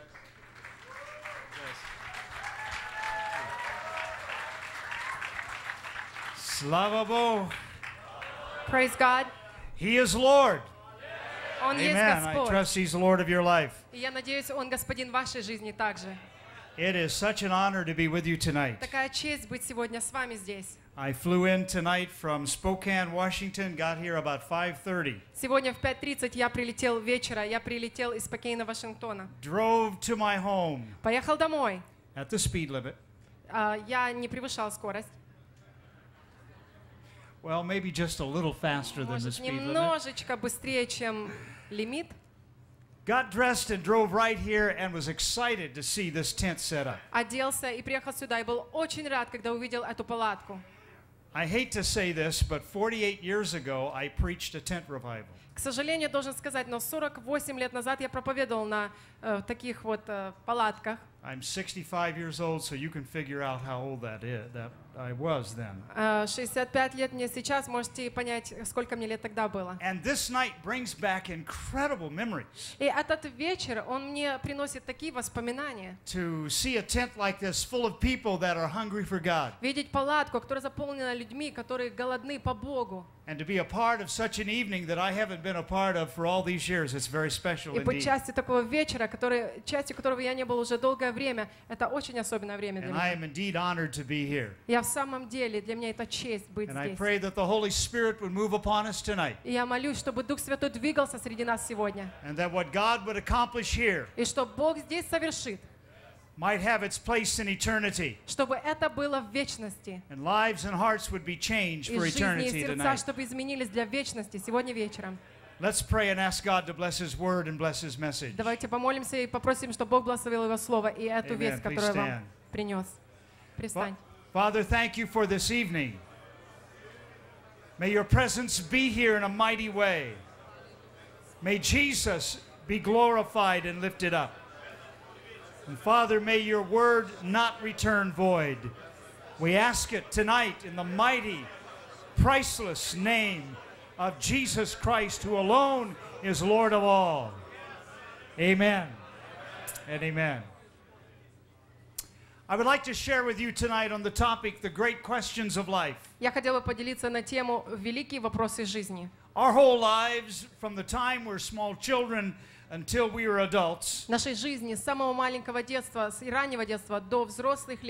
Slava Bogу. Praise God. He is Lord. Он есть Amen. I Господь. trust He's Lord of your life. И я надеюсь, Он господин вашей жизни также. It is such an honor to be with you tonight. Такая честь быть сегодня с вами здесь. I flew in tonight from Spokane, Washington, got here about five thirty. Сегодня в пять тридцать я прилетел вечера, я прилетел из Спокейна, Вашингтона. Drove to my home Поехал домой. at the speed limit. А, Я не превышал скорость. Well, maybe just a little faster than the Может, speed limit. немножечко быстрее, чем лимит. Got dressed and drove right here and was excited to see this tent set up. Оделся и приехал сюда. И был очень рад, когда увидел эту палатку. I hate to say this, but forty-eight years ago, I preached a tent revival. К сожалению, должен сказать, но сорок восемь лет назад я проповедовал на э, таких вот э, палатках. I'm sixty-five years old, so you can figure out how old that is. That I was then. Э, шестьдесят пять лет мне сейчас, можете понять, сколько мне лет тогда было. And this night brings back incredible memories. И этот вечер, он мне приносит такие воспоминания. To see a tent like this full of people that are hungry for God. Видеть палатку, которая заполнена людьми, которые голодны по Богу. And to be a part of such an evening that I haven't been a part of for all these years, it's very special И быть indeed. частью такого вечера, который, частью которого я не был уже долгое время, это очень особенное время для And I меня. am indeed honored to be here. Я в самом деле, для меня это честь быть And I здесь. pray that the Holy Spirit would move upon us tonight. И я молюсь, чтобы Дух Святой двигался среди нас сегодня. And that what God would accomplish here И что Бог здесь совершит, might have its place in eternity. чтобы это было в вечности. And lives and hearts would be changed И for жизни и eternity сердца, tonight. чтобы изменились для вечности сегодня вечером. Let's pray and ask God to bless His word and bless His message. Давайте помолимся и попросим, чтобы Бог благословил Его Слово и эту Amen. весть, Please которую вам stand. принес. Пристань. Father, thank you for this evening. May your presence be here in a mighty way. May Jesus be glorified and lifted up. And Father, may your word not return void. We ask it tonight in the mighty, priceless name of Jesus Christ, who alone is Lord of all. Amen and amen. I would like to share with you tonight on the topic, the great questions of life. Я хотела поделиться на тему «Великие вопросы жизни». Our whole lives, from the time we're small children until we are adults, Нашей жизни с самого маленького детства, с раннего детства до взрослых лет.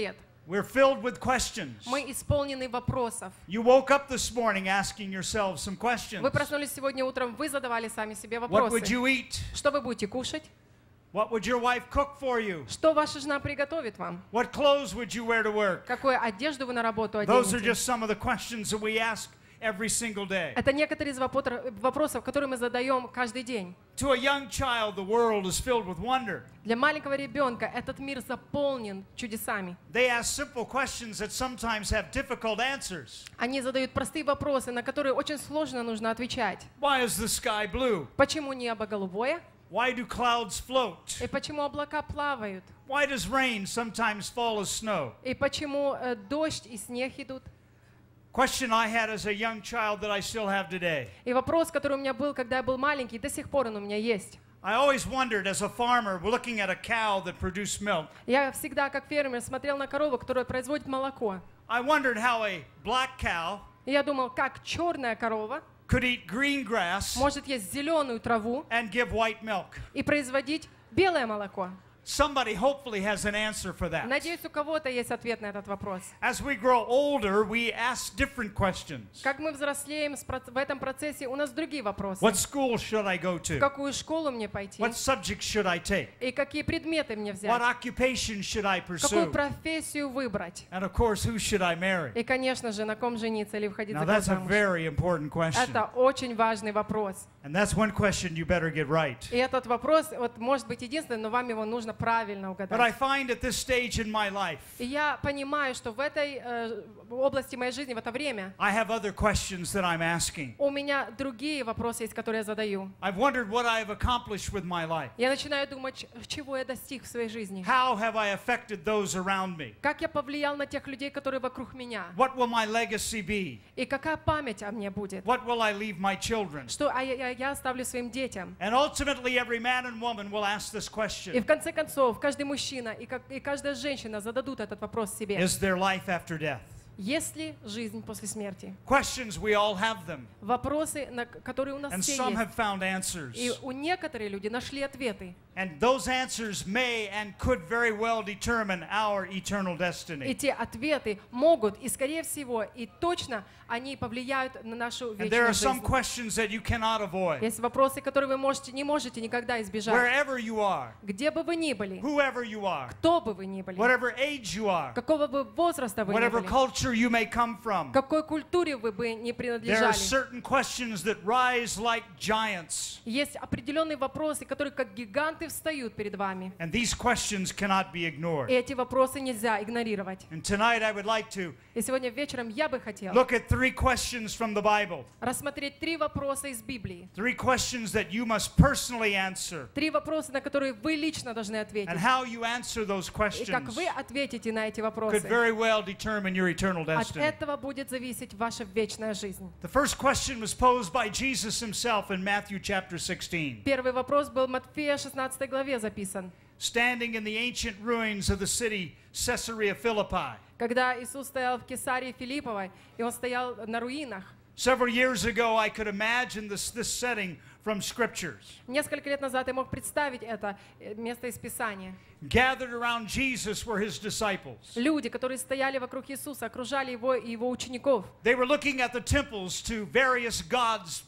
We're filled with questions. Мы исполнены вопросов. You woke up this morning asking yourself some questions. Вы проснулись сегодня утром, вы задавали сами себе What вопросы. would you eat? Что вы будете кушать? What would your wife cook for you? Что ваша жена приготовит вам? What clothes would you wear to work? Какую одежду вы на работу Those are оденете? just some of the questions that we ask every single day. Это некоторые из вопотр- вопросов, которые мы задаем каждый день. To a young child, the world is filled with wonder. Для маленького ребенка этот мир заполнен чудесами. They ask simple questions that sometimes have difficult answers. Они задают простые вопросы, на которые очень сложно нужно отвечать. Why is the sky blue? Почему небо голубое? Why do clouds float? И почему облака плавают? Why does rain sometimes fall as snow? И почему э, дождь и снег идут? Question I had as a young child that I still have today. И вопрос, который у меня был, когда я был маленький, до сих пор он у меня есть. I always wondered as a farmer looking at a cow that produced milk. Я всегда, как фермер, смотрел на корову, которая производит молоко. I wondered how a black cow И я думал, как черная корова could eat green grass может есть зеленую траву and give white milk. и производить белое молоко. Somebody hopefully has an answer for that. Надеюсь, у кого-то есть ответ на этот вопрос. As we grow older, we ask different questions. Как мы взрослеем с проц- в этом процессе, у нас другие вопросы. What school should I go В to? какую школу мне пойти? What subjects should I take? И какие предметы мне What взять? occupation should I Какую pursue? профессию выбрать? And of course, who should I marry? И, конечно же, на ком жениться или выходить Now за кого that's a замуж? very important question. Это очень важный вопрос. And that's one question you better get right. И этот вопрос, вот, может быть единственный, но вам его нужно правильно But I угадать. find at this stage in my life, И я понимаю, что в этой э, области моей жизни, в это время, I have other questions that I'm asking. у меня другие вопросы есть, которые я задаю. I've wondered what I've accomplished with my life. Я начинаю думать, ч- чего я достиг в своей жизни. How have I affected those around me? Как я повлиял на тех людей, которые вокруг меня. What will my legacy be? И какая память о мне будет. What will I leave my children? Что а я, я- я оставлю своим детям. And ultimately, every man and woman will ask this И question. в конце концов, каждый мужчина и, как, и каждая женщина зададут этот вопрос себе. Is there life after death? Есть ли жизнь после смерти? Questions, we all have them. Вопросы, на, к- которые у нас And все some есть. have found answers. И у некоторые люди нашли ответы. And those answers may and could very well determine our eternal И destiny. те ответы могут, и скорее всего, и точно они повлияют на нашу And there вечную are some жизнь. questions that you cannot avoid. Есть вопросы, которые вы можете, не можете никогда избежать. Wherever you are, Где бы вы ни были, whoever you are, кто бы вы ни были, whatever age you are, какого бы возраста вы ни whatever были, culture you may come from, какой культуре вы бы не there are принадлежали. certain questions that rise like giants. Есть определенные вопросы, которые как гиганты встают перед вами. And these questions cannot be И ignored. эти вопросы нельзя игнорировать. And tonight I would like to И сегодня вечером я бы хотела look at three questions from the Bible. рассмотреть три вопроса из Библии. Three questions that you must personally answer. Три вопроса, на которые вы лично должны ответить. And how you answer those И как questions вы ответите на эти could вопросы, very well determine your eternal от destiny. этого будет зависеть ваша вечная жизнь. The first question was posed by Jesus himself in Matthew chapter sixteen. Первый вопрос был в Матфея шестнадцатой главе записан. Standing in the ancient ruins of the city Caesarea Philippi. Когда Иисус стоял в Кесарии Филипповой, и Он стоял на руинах. Several years ago, I could imagine this, this setting from scriptures. Несколько лет назад я мог представить это э, место из Писания. Gathered around Jesus were his disciples. Люди, которые стояли вокруг Иисуса, окружали Его и Его учеников. They were looking at the temples to various gods.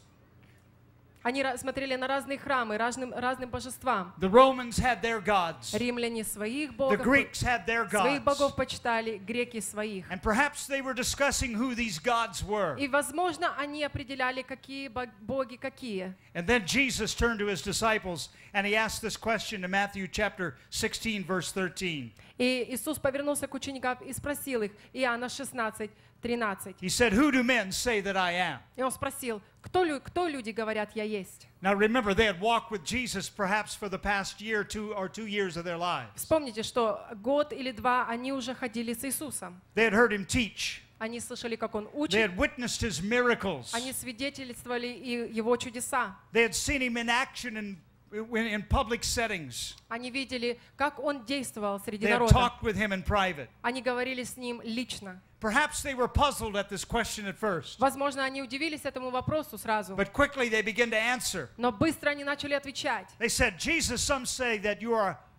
Они ра- смотрели на разные храмы, разным, разным божествам. The Romans had their gods. Римляне своих The богов, Greeks had their своих gods. богов почитали, греки своих. And perhaps they were discussing who these gods were. И, возможно, они определяли, какие бог- боги какие. And then Jesus turned to his disciples and he asked this question in Matthew chapter sixteen, verse thirteen. И Иисус повернулся к ученикам и спросил их, Иоанна шестнадцать, тринадцать. He said, "Who do men say that I am?" И Он спросил, кто, лю- кто люди говорят, я есть? Now remember, they had walked with Jesus perhaps for the past year, two or two years of their lives. Вспомните, что год или два они уже ходили с Иисусом. They had heard him teach. Они слышали, как Он They учит. had witnessed his miracles. Они свидетельствовали и Его чудеса. They had seen him in action in, in, in public settings. Они видели, как Он действовал среди They had народа. talked with him in private. Они говорили с Ним лично. Perhaps they were puzzled at this question at first, Возможно, они удивились этому вопросу сразу. but quickly they began to answer. Но быстро они начали отвечать. They said, "Jesus, some say that you are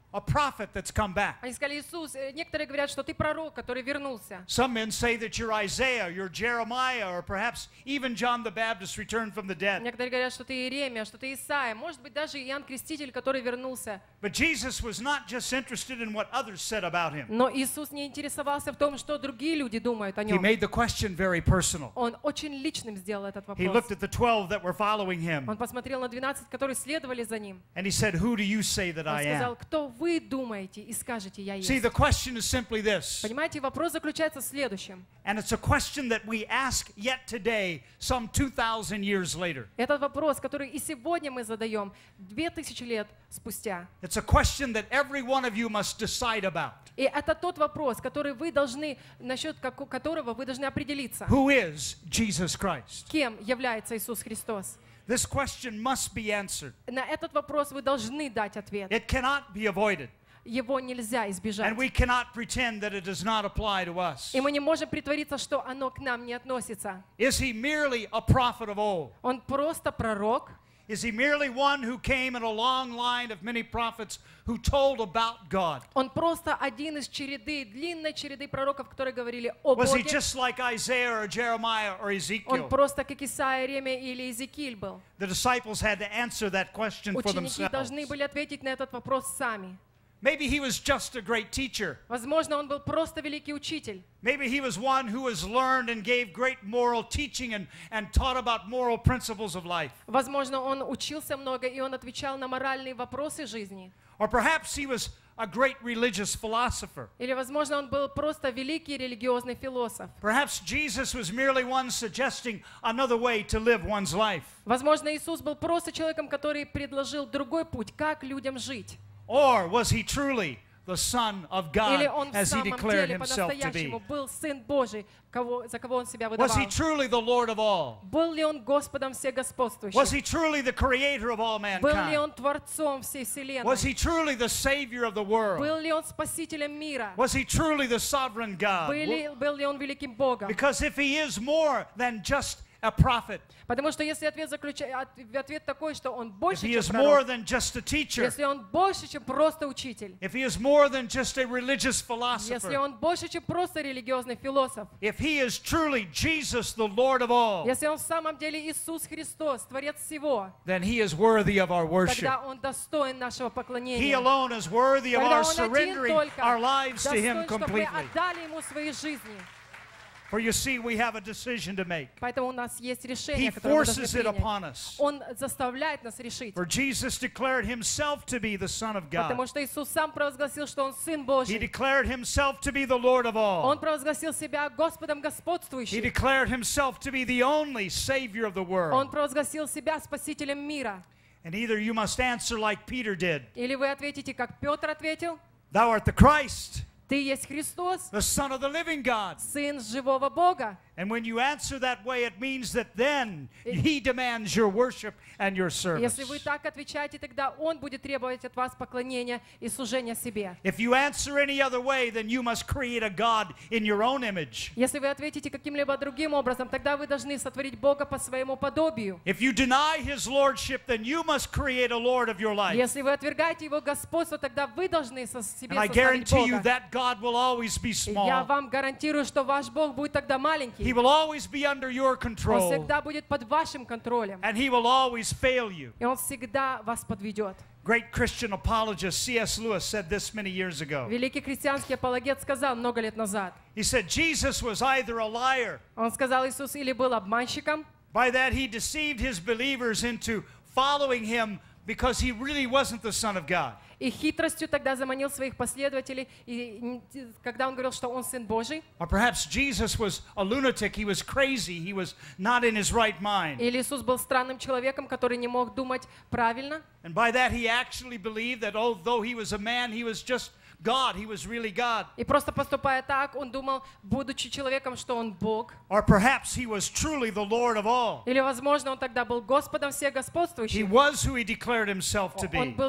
a prophet that's come back. Они сказали: Иисус, э, некоторые говорят, что ты пророк, который вернулся. Some men say that you're Isaiah, you're Jeremiah, or perhaps even John the Baptist returned from the dead. Некоторые говорят, что ты Иеремия, что ты Исаия, может быть, даже Иоанн Креститель, который вернулся. But Jesus was not just interested in what others said about him. Но Иисус не интересовался в том, что другие люди думают о He нем. made the question very personal. Он очень личным сделал этот He вопрос. looked at the twelve that were following him, Он посмотрел на двенадцать, которые следовали за ним. and he said, "Who do you say that Он I сказал: am?" кто вы думаете и скажете, я See, есть. the question is simply this, Понимаете, вопрос заключается в следующем. and it's a question that we ask yet today, some two thousand years later. Этот вопрос, который и сегодня мы задаем, две тысячи лет спустя. It's a question that every one of you must decide about. И это тот вопрос, который вы должны, насчет како- которого вы должны определиться. Who is Jesus Christ? Кем является Иисус Христос? This question must be answered. На этот вопрос вы должны дать ответ. It cannot be avoided, Его нельзя избежать. and we cannot pretend that it does not apply to us. И мы не можем притвориться, что оно к нам не относится. Is he merely a prophet of old? Он просто пророк. Is he merely one who came in a long line of many prophets who told about God? Он просто один из череды, длинной череды пророков, которые говорили о Was he Боге. just like Isaiah or Jeremiah or Он Ezekiel? просто как Исаия, Иеремия или Иезекииль был. The disciples had to answer that question for Ученики themselves. должны были ответить на этот вопрос сами. Maybe he was just a great teacher. Возможно, он был просто великий учитель. Maybe he was one who was learned and gave great moral teaching and, and taught about moral principles of life. Возможно, он учился много, и он отвечал на моральные вопросы жизни. Or perhaps he was a great religious philosopher. Или, возможно, он был просто великий религиозный философ. Perhaps Jesus was merely one suggesting another way to live one's life. Возможно, Иисус был просто человеком, который предложил другой путь, как людям жить. Or was he truly the Son of Или God он в as he самом declared деле himself to по-настоящему be? был Сын Божий, кого, за кого он себя Was выдавал. he truly the Lord of all? Был ли он Господом всех Was господствующих? he truly the creator of all Был ли mankind? он Творцом всей вселенной? Was he truly the Savior of the world? Был ли он Спасителем мира? Was he truly the sovereign God? Был ли, был ли он великим Богом? Because if he is more than just a prophet, Потому что если ответ, заключа... от- ответ такой, что он if больше, he чем is more пророк, than just a teacher, если он больше, чем просто учитель, if he is more than just a religious если philosopher, он больше, чем просто религиозный философ, if he is truly Jesus, the Lord of all, если он в самом деле Иисус Христос, Творец всего, then he is worthy of our worship. тогда он достоин нашего He поклонения. alone is worthy of Тогда our он один surrendering только our lives to him достоин, чтобы мы completely. отдали ему свои жизни. For you see, we have a decision to make. Поэтому у нас есть He решение, которое мы должны forces it принять. upon us. Он заставляет нас решить. For Jesus declared himself to be the Son of Потому God. что Иисус сам провозгласил, что Он Сын He Божий. declared himself to be the Lord of Он all. провозгласил себя Господом He господствующим. declared himself to be the only Savior of the Он world. провозгласил себя Спасителем мира. And either you must answer like Peter did, Или вы ответите, как Петр ответил, Thou art the Christ, Ты есть Христос, the Son of the living God. Сын живого Бога. And when you answer that way, it means that then he demands your worship and your service. Если вы так отвечаете, тогда Он будет требовать от вас поклонения и служения себе. If you answer any other way, then you must create a God in your own image. Если вы ответите каким-либо другим образом, тогда вы должны сотворить Бога по своему подобию. If you deny his lordship, then you must create a Lord of your life. Если вы отвергаете Его господство, тогда вы должны со себе And I составить guarantee you Бога. that God will always be Я small. вам гарантирую, что ваш Бог будет тогда маленький. He will always be under your Он control. всегда будет под вашим контролем. And he will always fail you. И Он всегда вас подведет. Great Christian apologist C S Lewis said this many years ago. Великий христианский апологет сказал много лет назад. He said Jesus was either a liar. Он сказал, Иисус или был обманщиком, By that he deceived his believers into following him because he really wasn't the Son of God. и хитростью тогда заманил своих последователей, и н- когда он говорил, что он Сын Божий. Or perhaps Jesus was a lunatic, he was crazy, he was not in his right mind. Или Иисус был странным человеком, который не мог думать правильно. And by that he actually believed that although he was a man, he was just God, he was really God. И просто поступая так, он думал, будучи человеком, что он Бог. Or perhaps he was truly the Lord of all. Или, возможно, он тогда был Господом всех He господствующих. was who he declared himself to Он be. был тем,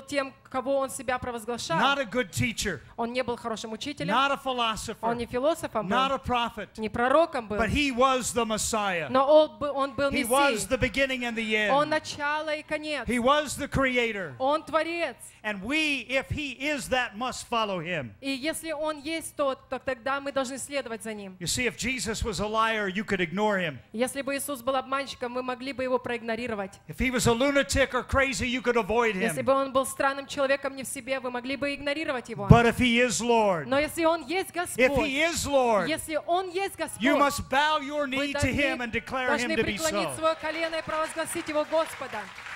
кого он себя провозглашал. Not a good teacher. Он не был хорошим учителем. Not a philosopher. Он не философом был. Not a prophet. Не пророком был. But he was the Messiah. Но он был, он был He was Мессией. the beginning and the Он end. начало и конец. He was the creator. Он творец. And we, if he is that, must follow him. И если он есть тот, то тогда мы должны следовать за ним. You see, if Jesus was a liar, you could ignore him. Если бы Иисус был обманщиком, мы могли бы его проигнорировать. If he was a lunatic or crazy, you could avoid Если him. бы он был странным человеком не в себе, вы могли бы игнорировать его. But if he is Lord, Но если он есть if Господь, he is Lord, если он есть Господь, you must bow your вы knee to him and declare him должны to be преклонить so. свое колено и провозгласить его Господа.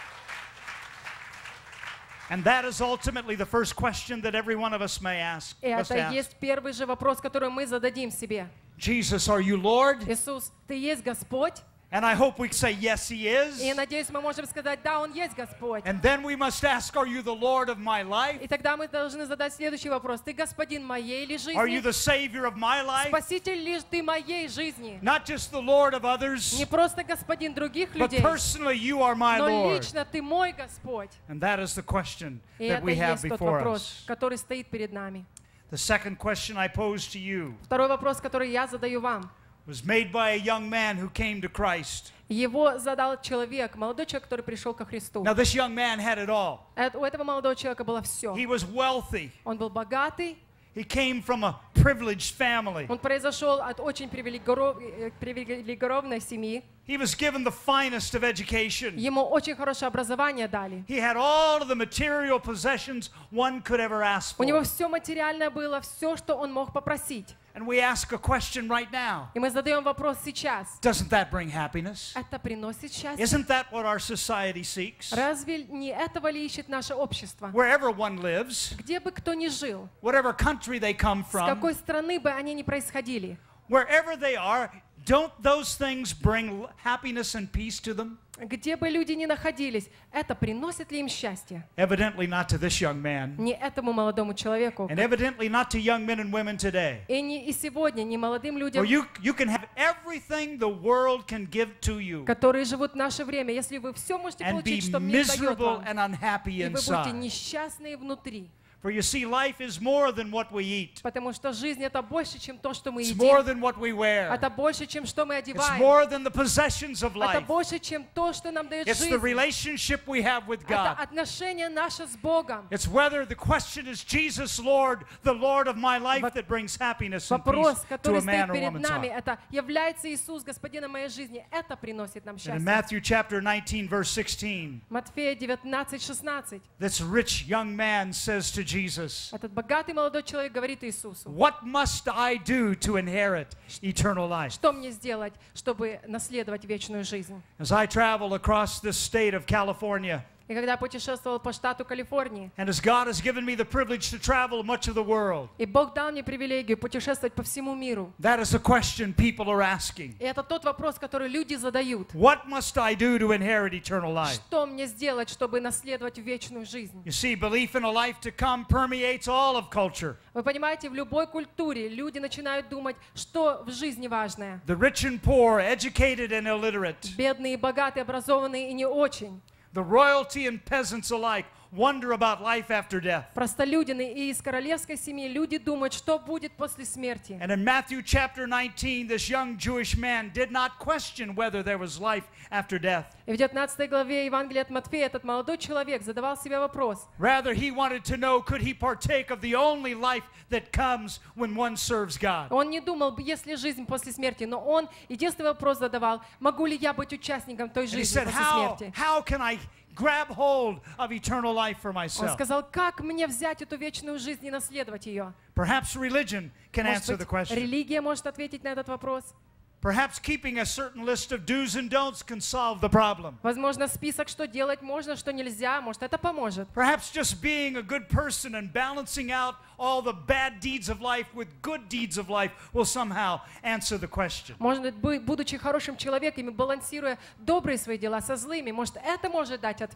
And that is ultimately the first question that every one of us may ask. И must это ask. есть первый же вопрос, который мы зададим себе. Jesus, are you Lord? Иисус, ты есть Господь? And I hope we say, yes, he is. И я надеюсь, мы можем сказать, да, он есть Господь. And then we must ask, are you the Lord of my life? И тогда мы должны задать следующий вопрос. Ты господин моей ли Are you жизни? the Savior of my life? Спаситель ли ты моей жизни? Not just the Lord of others, Не просто господин других but людей, personally you are my но Lord. лично ты мой Господь. And that is the question И that это we have есть тот before вопрос, us. который стоит перед нами. The second question I pose to you Второй вопрос, который я задаю вам. was made by a young man who came to Christ. Его задал человек, молодой человек, который пришел ко Христу. Now, this young man had it all. Это- У этого молодого человека было все. He was wealthy. Он был богатый, He came from a privileged family. он произошел от очень привилегиров- э, привилегированной семьи. He was given the finest of education. Ему очень хорошее образование дали. He had all of the material possessions one could ever ask У него for. все материальное было, все, что он мог попросить. And we ask a question right now. И мы задаем вопрос сейчас. Doesn't that bring happiness? Это приносит счастье? Isn't that what our society seeks? Разве не этого ли ищет наше общество? Wherever one lives, Где бы кто ни жил, whatever country they come с from, какой страны бы они ни происходили, wherever they are, don't those things bring happiness and peace to them? где бы люди ни находились, это приносит ли им счастье? Evidently not to this young man, Не этому молодому человеку. and evidently not to young men and women today. И не и сегодня, не молодым Or людям, you, you can have everything the world can give to you которые живут в наше время, если вы все можете and be получить, что мир дает miserable вам, and unhappy и вы будете inside. несчастные внутри. For you see, life is more than what we eat. Потому что жизнь это больше, чем то, что мы It's more едим. than what we wear. Это больше, чем что мы It's одеваем. more than the possessions of Это life. больше, чем то, что нам дает It's the жизнь. relationship we have with Это God. отношение наше с Богом. It's whether the question is Jesus Lord, the Lord of my life, that brings happiness and peace Вопрос, to который a man стоит or перед woman's нами, heart. это является Иисус Господином моей жизни. Это приносит нам And in счастье. Matthew chapter nineteen, verse sixteen, Матфея девятнадцать шестнадцать. this rich young man says to Jesus, Этот богатый молодой человек говорит Иисусу: what must I do to inherit eternal life? что мне сделать, чтобы наследовать вечную жизнь? As I travel across this state of California, И когда я путешествовал по штату Калифорнии, and as God has given me the privilege to travel much of the world, и Бог дал мне привилегию путешествовать по всему миру, that is a question people are asking. и это тот вопрос, который люди задают. What must I do to inherit eternal life? Что мне сделать, чтобы наследовать вечную жизнь? You see, belief in a life to come permeates all of culture. Вы понимаете, в любой культуре люди начинают думать, что в жизни важное. The rich and poor, educated and illiterate, Бедные, богатые, образованные и не очень. the royalty and peasants alike wonder about life after death. Простолюдины и из королевской семьи люди думают, что будет после смерти. And in Matthew chapter nineteen, this young Jewish man did not question whether there was life after death. И в девятнадцатой главе Евангелия от Матфея этот молодой человек задавал себе вопрос. Rather, he wanted to know, could he partake of the only life that comes when one serves God? Он не думал, есть ли жизнь после смерти, но он единственный вопрос задавал: могу ли я быть участником той And he жизни said, после how, смерти? how can I grab hold of eternal life for Он myself? сказал, как мне взять эту вечную жизнь и наследовать ее? Perhaps religion can Может answer the быть, question. религия может ответить на этот вопрос? Perhaps keeping a certain list of do's and don'ts can solve the problem. Возможно, список, что делать можно, что нельзя, может, это поможет. Perhaps just being a good person and balancing out all the bad deeds of life with good deeds of life will somehow answer the question. Может быть, будучи хорошим человеком и балансируя добрые свои дела со злыми, может, это может дать ответ.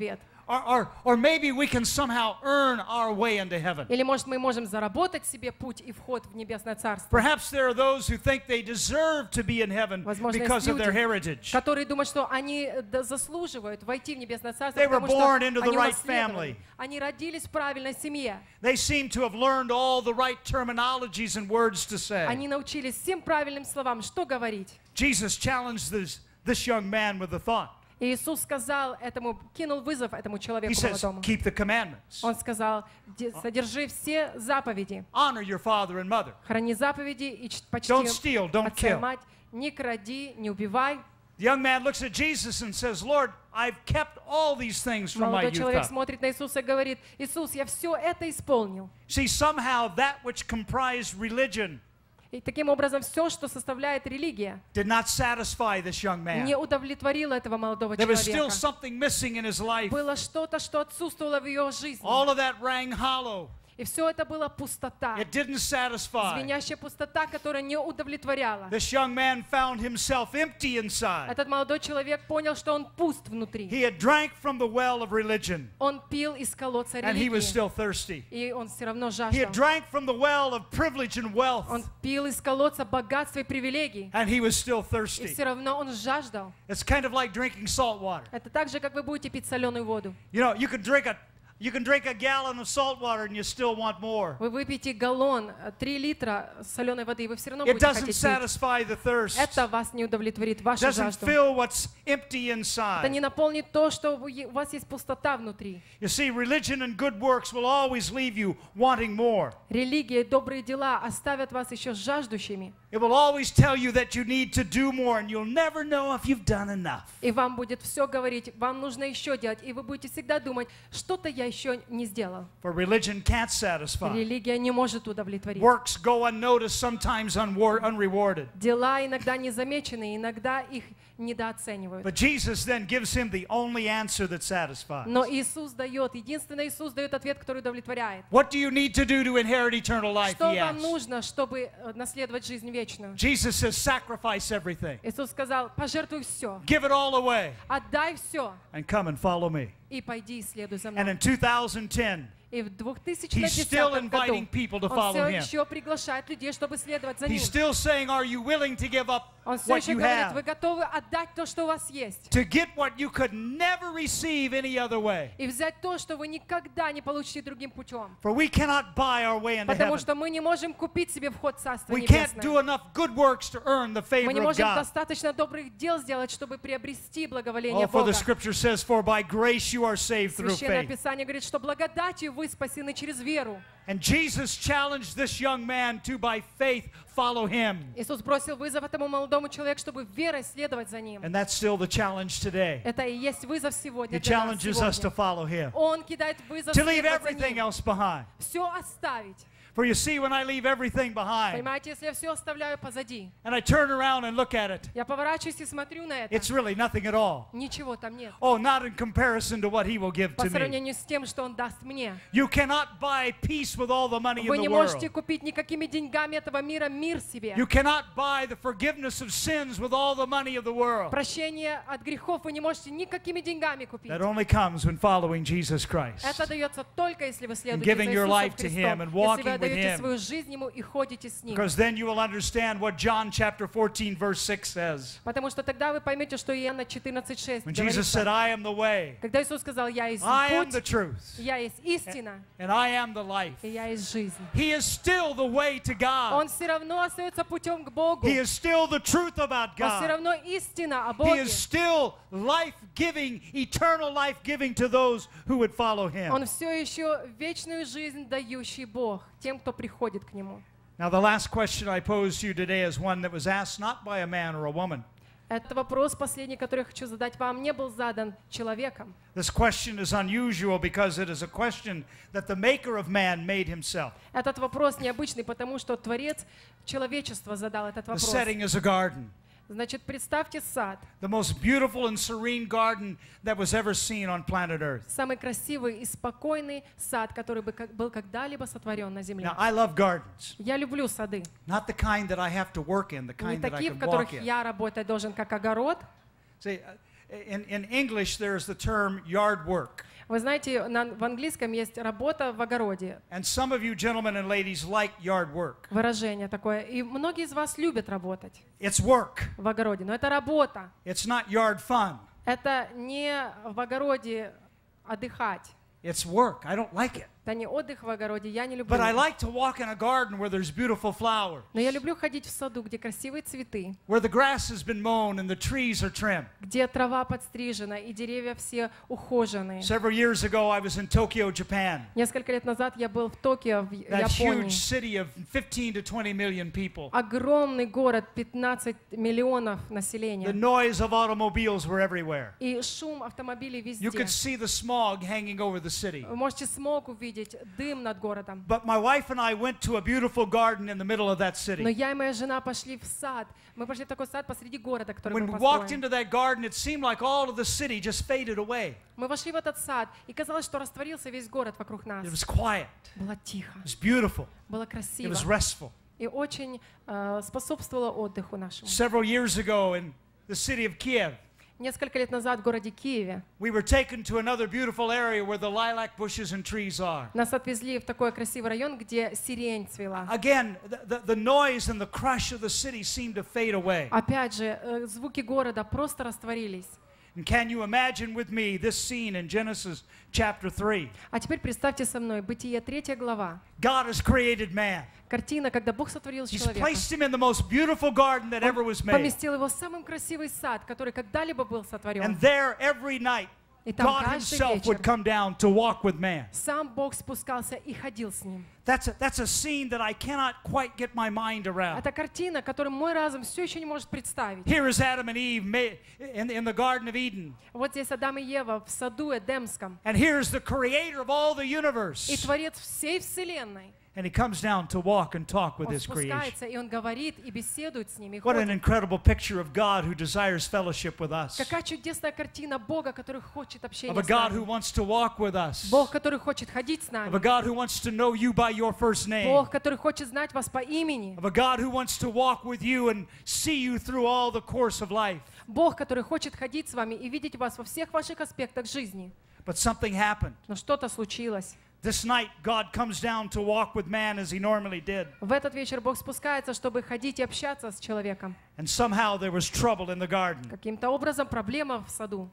or, or, or maybe we can somehow earn our way into heaven. Или, может, мы можем заработать себе путь и вход в Небесное Царство. Perhaps there are those who think they deserve to be in heaven Возможно, because есть of their люди, heritage. которые думают, что они да, заслуживают войти в Небесное Царство, They were потому что born into the они right унаследовали. family. Они родились в правильной семье. They seem to have learned all the right terminologies and words to say. Они научились всем правильным словам, что говорить. Jesus challenged this, this young man with the thought. И Иисус сказал этому, кинул вызов этому He человеку says, молодому. keep the commandments. Он сказал, «Де- содержи все заповеди. Honor your father and mother. Храни заповеди и ч- почти Don't steal, don't отца и kill. мать. Не кради, не убивай». The young man looks at Jesus and says, Lord, I've kept all these things from my Молодой youth человек up. смотрит на Иисуса и говорит: «Иисус, я все это исполнил». See, somehow that which comprised religion И таким образом все, что составляет религия, did not satisfy this young не man. удовлетворило этого молодого There was still человека. something missing in his life. Было что-то, что отсутствовало в ее жизни. All of that rang hollow. И все это была пустота. It didn't satisfy. Звенящая пустота, которая не удовлетворяла. This young man found himself empty inside. Этот молодой человек понял, что он пуст внутри. He had drank from the well of religion, Он пил из колодца and he was религии. still thirsty. И он все равно He had жаждал. drank from the well of privilege and wealth, Он пил из колодца богатства и привилегий. and he was still И thirsty. все равно он жаждал. It's kind of like drinking salt water. Это так же, как вы будете пить соленую воду. You know, you can drink a you can drink a gallon of salt water and you still want more. Вы выпьете галлон, три литра соленой воды, и вы все равно It будете doesn't хотеть пить. satisfy the thirst. Это вас не удовлетворит, вашу Doesn't жажду. fill what's empty Это inside. не наполнит то, что вы- у вас есть пустота внутри. You see, religion and good works will always leave you wanting more. Религия и добрые дела оставят вас еще жаждущими. It will always tell you that you need to do more, and you'll never know if you've done enough. И вам будет все говорить, вам нужно еще делать. И вы будете всегда думать, что-то я еще не сделал. For religion can't satisfy. Религия не может удовлетворить. Works go unnoticed, sometimes unwar- unrewarded. Дела иногда незамечены, иногда их недооценивают. But Jesus then gives him the only answer that satisfies. Но Иисус дает, единственный Иисус дает ответ, который удовлетворяет. What do you need to do to inherit eternal life? Что He вам asks. нужно, чтобы э, наследовать жизнь вечную? Jesus says, sacrifice everything. Иисус сказал: пожертвуй все, Give it all away отдай все and come and follow me. и пойди и следуй за And мной. in two thousand ten, И в He's still двухтысячном году inviting people to он follow все him. еще приглашает людей, чтобы следовать за he's ним. still saying, are you willing to give up Он все what еще you говорит: вы have? готовы отдать то, что у вас есть, To get what you could never receive any other way. и взять то, что вы никогда не получите другим путем. For we cannot buy our way into Потому heaven. что мы не можем купить себе вход в Царство We can't do Небесное. enough good works to earn the Мы не favor of можем God. достаточно добрых дел сделать, чтобы приобрести благоволение Oh, for Бога. the scripture says, for by grace you are saved through Священное faith. Писание говорит, что благодатью вы спасены через веру. And Jesus challenged this young man to, by faith, follow him. Иисус бросил вызов этому молодому человеку, чтобы верой следовать за ним. And that's still the challenge today. Это и есть вызов сегодня He для нас challenges us to сегодня. follow him. Он кидает вызов To leave следовать за everything ним. else behind. Все оставить. For you see, when I leave everything behind, Понимаете, если я все оставляю позади, and I turn around and look at it, я поворачиваюсь и смотрю на это, it's really nothing at all. ничего там нет. Oh, not in comparison to what he will give По to me. сравнению с тем, что Он даст мне. You cannot buy peace with all the money Вы in не the можете world. купить никакими деньгами этого мира мир себе. You cannot buy the forgiveness of sins with all the money of the world. Прощение от грехов вы не можете никакими деньгами купить. That only comes when following Jesus Christ. Это дается только, если вы следуете giving за your Иисусом life to Him Христом, and если walking вы with отдаете Him. свою жизнь Ему и ходите с Ним. Because then you will understand what John chapter fourteen verse six says. Потому что тогда вы поймете, что Иоанна четырнадцать шесть When Jesus said, говорится. I am the way, Когда Иисус сказал: «Я есть I am the путь, truth, я есть истина, and I am the life. и я есть жизнь». He is still the way to Он God. все равно остается путем к Богу. He is still the truth about Он все God. равно истина о He Боге. is still life-giving, eternal life-giving to those who would follow Him. Он все еще вечную жизнь дающий Бог тем, кто приходит к Нему. Now, the last question I pose to you today is one that was asked not by a man or a woman. Этот вопрос последний, который я хочу задать вам, не был задан человеком. This question is unusual because it is a question that the maker of man made himself. Этот вопрос необычный, потому что Творец человечества задал этот The вопрос. setting is a garden, Значит, представьте сад. the most beautiful and serene garden that was ever seen on planet Earth. Самый красивый и спокойный сад, который бы как- был когда-либо сотворен на земле. Now, I love gardens, Я люблю сады. not the kind that I have to work in, the Не kind that I такие, в can которых walk in. я работать должен, как огород. See, uh, in, in English, there's the term yard work. Вы знаете, на, в английском есть работа в огороде. And some of you gentlemen and ladies like yard work. Выражение такое. И многие из вас любят работать It's work. в огороде. Но это работа. It's not yard fun. Это не в огороде отдыхать. It's work. I don't like it. Это не отдых в огороде, я не люблю. But I это. like to walk in a garden where there's beautiful flowers, Но я люблю ходить в саду, где красивые цветы, where the grass has been mown and the trees are trimmed. где трава подстрижена и деревья все ухоженные. Several years ago, I was in Tokyo, Japan. Несколько лет назад я был в Токио, в That Японии. huge city of fifteen to twenty million people. Огромный город, пятнадцать миллионов The населения. noise of automobiles were everywhere. И шум автомобилей везде. You could see the smog hanging over the city. Вы можете смог увидеть, дым над городом. But my wife and I went to a beautiful garden in the middle of that Но city. я и моя жена пошли в сад. Мы пошли в такой сад посреди города, который When был we walked построен. into that garden, it seemed like all of the city just faded away. Мы вошли в этот сад, и казалось, что растворился весь город вокруг нас. It was quiet. Было тихо, It was beautiful. было It красиво was restful. и очень э, способствовало отдыху нашему. Several years ago in the city of Kiev, Несколько лет назад в городе Киеве we were taken to another beautiful area where the lilac bushes and trees are. нас отвезли в такой красивый район, где сирень цвела. Again, the, the, the noise and the crush of the city seemed to fade away. Опять же, э, звуки города просто растворились. And can you imagine with me this scene in Genesis chapter three? А теперь представьте со мной, Бытие третья глава. God has created man. Картина, когда Бог сотворил He's человека. placed him in the most beautiful garden that ever was Он made. поместил его в самый красивый сад, который когда-либо был сотворен. And there every night, И там God каждый himself would вечер come down to walk with man. сам Бог спускался и ходил с ним. That's a, that's a scene that I cannot quite get my mind around. Это картина, которую мой разум все еще не может представить. Here is Adam and Eve ma- in, in the Garden of Eden. Вот здесь Адам и Ева в саду Эдемском. And here's the creator of all the И universe. Творец всей вселенной. And he comes down to walk and talk with Он his creation. спускается, и он говорит, и беседует с ними. и What an ходит. incredible picture of God who desires fellowship with us. Какая чудесная картина Бога, который хочет Of общения a с God who нами. wants to walk with us. Бог, который хочет ходить с Of a нами. God who wants to know you by your first name. Бог, который хочет знать вас по имени. Of a God who wants to walk with you and see you through all the course of life. Бог, который хочет ходить с вами и видеть вас во всех ваших аспектах жизни. But something happened. Но что-то случилось. This night, God comes down to walk with man as he normally did. В этот вечер Бог спускается, чтобы ходить и общаться с человеком. And somehow there was trouble in the garden. Каким-то образом проблема в саду.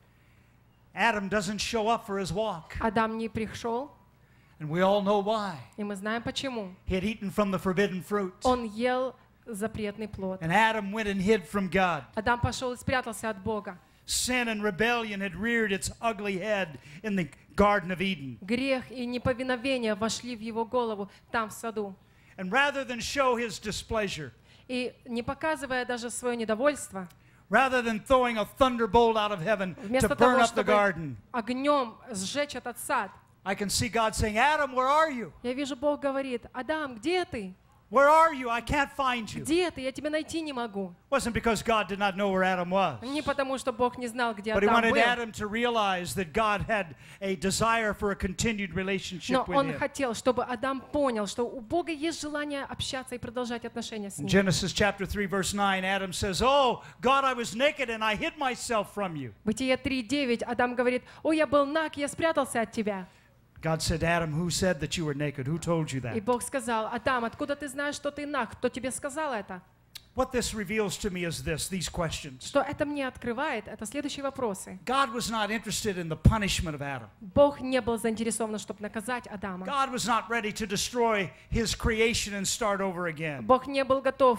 Adam doesn't show up for his walk. Адам не пришел, And we all know why. и мы знаем почему. He had eaten from the forbidden fruit. Он ел запретный плод. And Adam went and hid from God. Адам пошел и спрятался от Бога. Sin and rebellion had reared its ugly head in the Garden of Eden. Грех и неповиновение вошли в его голову там, в саду. And rather than show his displeasure, И не показывая даже свое недовольство, rather than throwing a thunderbolt out of heaven to вместо burn того, up the чтобы garden, огнем сжечь этот сад, I can see God saying, Adam, where are you? я вижу, Бог говорит: Адам, где ты? Where are you? I can't find you. It Где ты? Я тебя найти не могу. wasn't because God did not know where Adam was, Не потому, что Бог не знал, где but he Адам wanted был. Adam to realize that God had a desire for a continued Но relationship with он him. хотел, чтобы Адам понял, что у Бога есть желание общаться и продолжать отношения с In ним. Genesis chapter three, verse nine, Adam says, Oh, God, I was naked and I hid myself from you. Бытие три девять, Адам говорит: «О, я был наг, я спрятался от тебя». God said, Adam, who said that you were naked? Who told you И that? Бог сказал: Адам, откуда ты знаешь, что ты наг? Кто тебе сказал это? What this reveals to me is this, these questions. Что это мне открывает, это следующие вопросы. God was not interested in the punishment of Adam. Бог не был заинтересован, чтобы наказать Адама. God was not ready to destroy his creation and start over again. Бог не был готов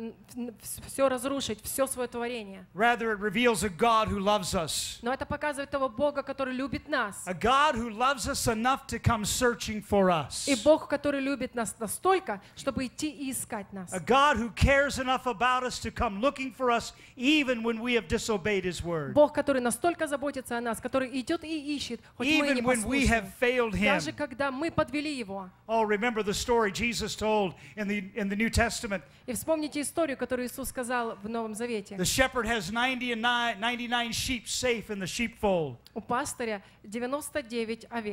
все разрушить, все свое творение. Rather, it reveals a God who loves us. Но это показывает того Бога, который любит нас. A God who loves us enough to come searching for us. И Бог, который любит нас настолько, чтобы идти и искать нас. A God who cares enough about us to come looking for us even when we have disobeyed his word. Бог, который настолько заботится о нас, который идет и ищет, хоть мы и не Even when we have послушны. failed him. Даже когда мы подвели Его. Oh, remember the story Jesus told in the, in the New Testament. И вспомните историю, которую Иисус сказал в Новом Завете. The shepherd has ninety-nine sheep safe in the sheepfold. У пастыря девяносто девять овец.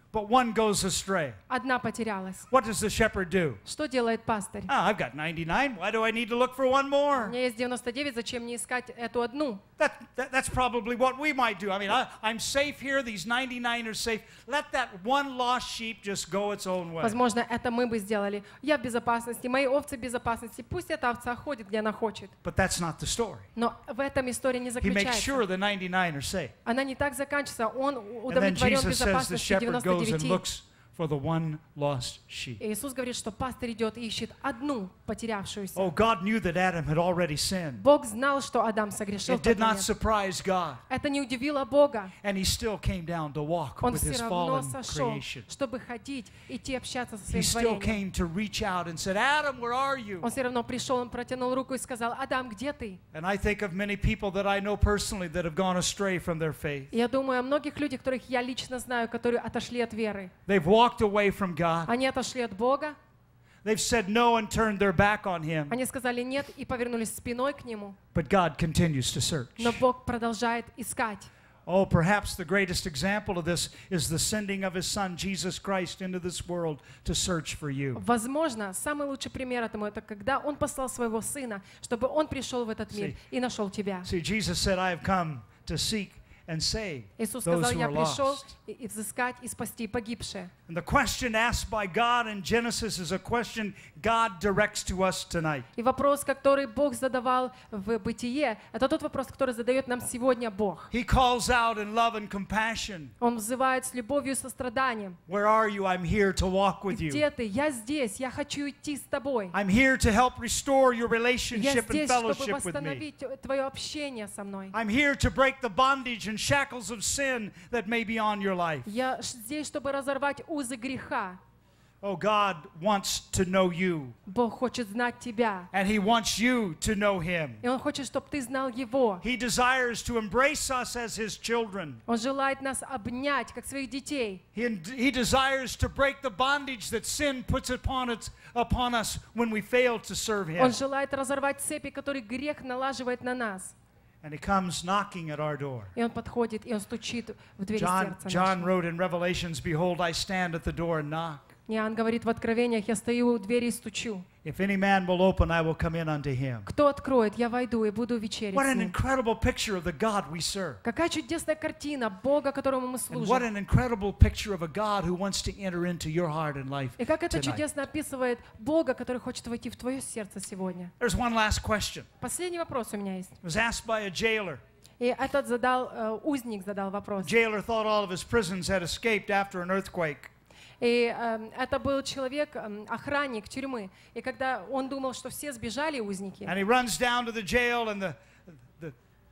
but one goes astray. Одна потерялась. What does the shepherd do? Что делает пастырь? Oh, I've got ninety-nine. Why do I need to look for one У more? меня есть девяносто девять, зачем мне искать эту одну? That, that, that's probably what we might do. I mean, I, I'm safe here. These ninety-nine are safe. Let that one lost sheep just go its own way. Возможно, это мы бы сделали. Я в безопасности, мои овцы в безопасности. Пусть эта овца ходит, где она хочет. But that's not the story. Но в этом история не He makes sure заключается. the ninety-nine are safe. Она не так заканчивается. Он And then удовлетворен Jesus says the безопасностью shepherd девяносто goes and девяти. looks for the one lost sheep. И Иисус говорит, что пастырь идет и ищет одну потерявшуюся. Oh, God knew that Adam had already sinned. Бог знал, что Адам согрешил It в did тот not момент. surprise God. Это не удивило Бога. And he still came down to walk Он with все his равно fallen сошел, creation. чтобы ходить, идти общаться со He своим still творением. came to reach out and said, Adam, where are you? Он все равно пришел, он протянул руку и сказал: Адам, где ты? And I think of many people that I know personally that have gone astray from their faith. Я думаю о многих людях, которых я лично знаю, которые отошли от веры. They've walked away from God. Они отошли от Бога, They've said no and turned their back on Him. они сказали нет и повернулись спиной к Нему. But God continues to search. Но Бог продолжает искать. Oh, perhaps the greatest example of this is the sending of His Son, Jesus Christ, into this world to search for you. Возможно, самый лучший пример этому это когда Он послал Своего Сына, чтобы Он пришел в этот мир See- и нашел тебя. See, Jesus said, I have come to seek and save Иисус those сказал: who я are пришел lost. и, и взыскать и спасти погибшие. And the question asked by God in Genesis is a question God directs to us tonight. И вопрос, который Бог задавал в Бытие, это тот вопрос, который задает нам сегодня Бог. He calls out in love and compassion. Он взывает с любовью и состраданием. Where are you? I'm here to walk with you. Где ты? Я здесь. Я хочу идти с тобой. I'm here to help restore your Я relationship and здесь, чтобы fellowship with me. восстановить твое общение со мной. I'm here to break the bondage and shackles of sin that may be on your life. Я ш- здесь, чтобы разорвать узы греха. Oh, God wants to know you, Бог хочет знать тебя. and He wants you to know Him. И Он хочет, чтобы ты знал Его. He desires to embrace us as His children. Он желает нас обнять, как своих детей. He, he desires to break the bondage that sin puts upon, it, upon us when we fail to serve Him. Он желает разорвать цепи, которые грех налаживает на нас. And He comes knocking at our door. И Он подходит, и Он стучит в двери John, сердца John нашего. wrote in Revelations, Behold, I stand at the door and knock. Иоанн говорит в Откровениях: я стою у двери и стучу. If any man will open, I will come in unto him. Кто откроет, я войду и буду вечерять What с an ним. incredible picture of the God we serve. Какая чудесная картина Бога, которому мы And what служим. an incredible picture of a God who wants to enter into your heart and life И как это tonight. чудесно описывает Бога, который хочет войти в твое сердце сегодня. There's one last question. Последний вопрос у меня есть. It was asked by a jailer. И этот задал, э, узник задал вопрос. Jailer thought all of his prisons had escaped after an earthquake. И э, это был человек, э, охранник тюрьмы. И когда он думал, что все сбежали, узники, And he runs down to the jail and the, the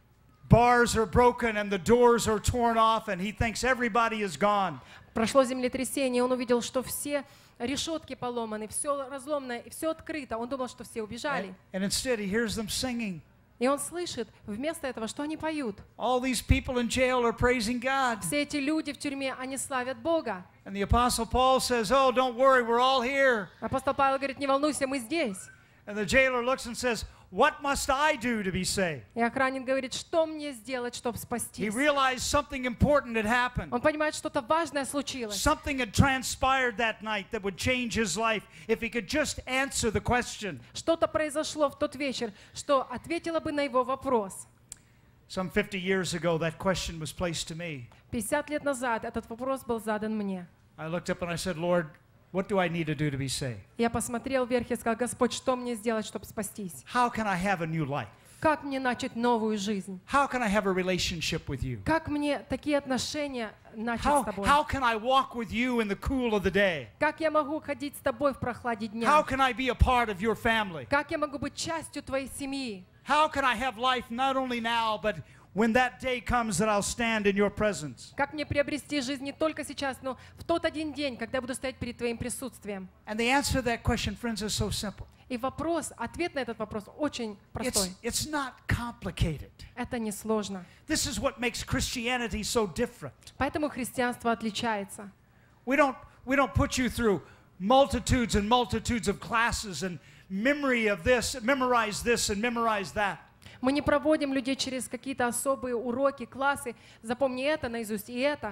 bars are broken and the doors are torn off and he thinks everybody is gone. прошло землетрясение, он увидел, что все решетки поломаны, все разломано, и все открыто. Он думал, что все убежали. And, and instead he hears them singing. И он слышит вместо этого, что они поют. All these people in jail are praising God. Все эти люди в тюрьме, они славят Бога. And the Apostle Paul says, oh, don't worry, we're all here. Апостол Павел говорит: не волнуйся, мы здесь. And the jailer looks and says, what must I do to be saved? И охранник говорит: что мне сделать, чтобы He спастись? realized something important had happened. Он понимает, что-то важное случилось. Something had transpired that night that would change his life if he could just answer the question. Что-то произошло в тот вечер, что ответило бы на его вопрос. Some fifty years ago, that question was placed to me. пятьдесят лет назад этот вопрос был задан мне. I looked up and I said, Lord, what do I need to do to be saved? Я посмотрел вверх и сказал: Господь, что мне сделать, чтобы спастись? How can I have a new life? Как мне начать новую жизнь? How can I have a relationship with you? Как мне такие отношения начать с How, тобой? how can I walk with you in the cool of the day? Как я могу ходить с тобой в прохладе How дня? can I be a part of your family? Как я могу быть частью твоей семьи? How can I have life not only now, but when that day comes that I'll stand in your presence? Как мне приобрести жизнь не только сейчас, но в тот один день, когда я буду стоять перед твоим присутствием? And the answer to that question, friends, is so simple. И вопрос, ответ на этот вопрос очень простой. It's, it's not complicated. Это несложно. This is what makes Christianity so different. Поэтому христианство отличается. We don't, we don't put you through multitudes and multitudes of classes and memory of this, memorize this and memorize that. Мы не проводим людей через какие-то особые уроки, классы. Запомни это наизусть и это.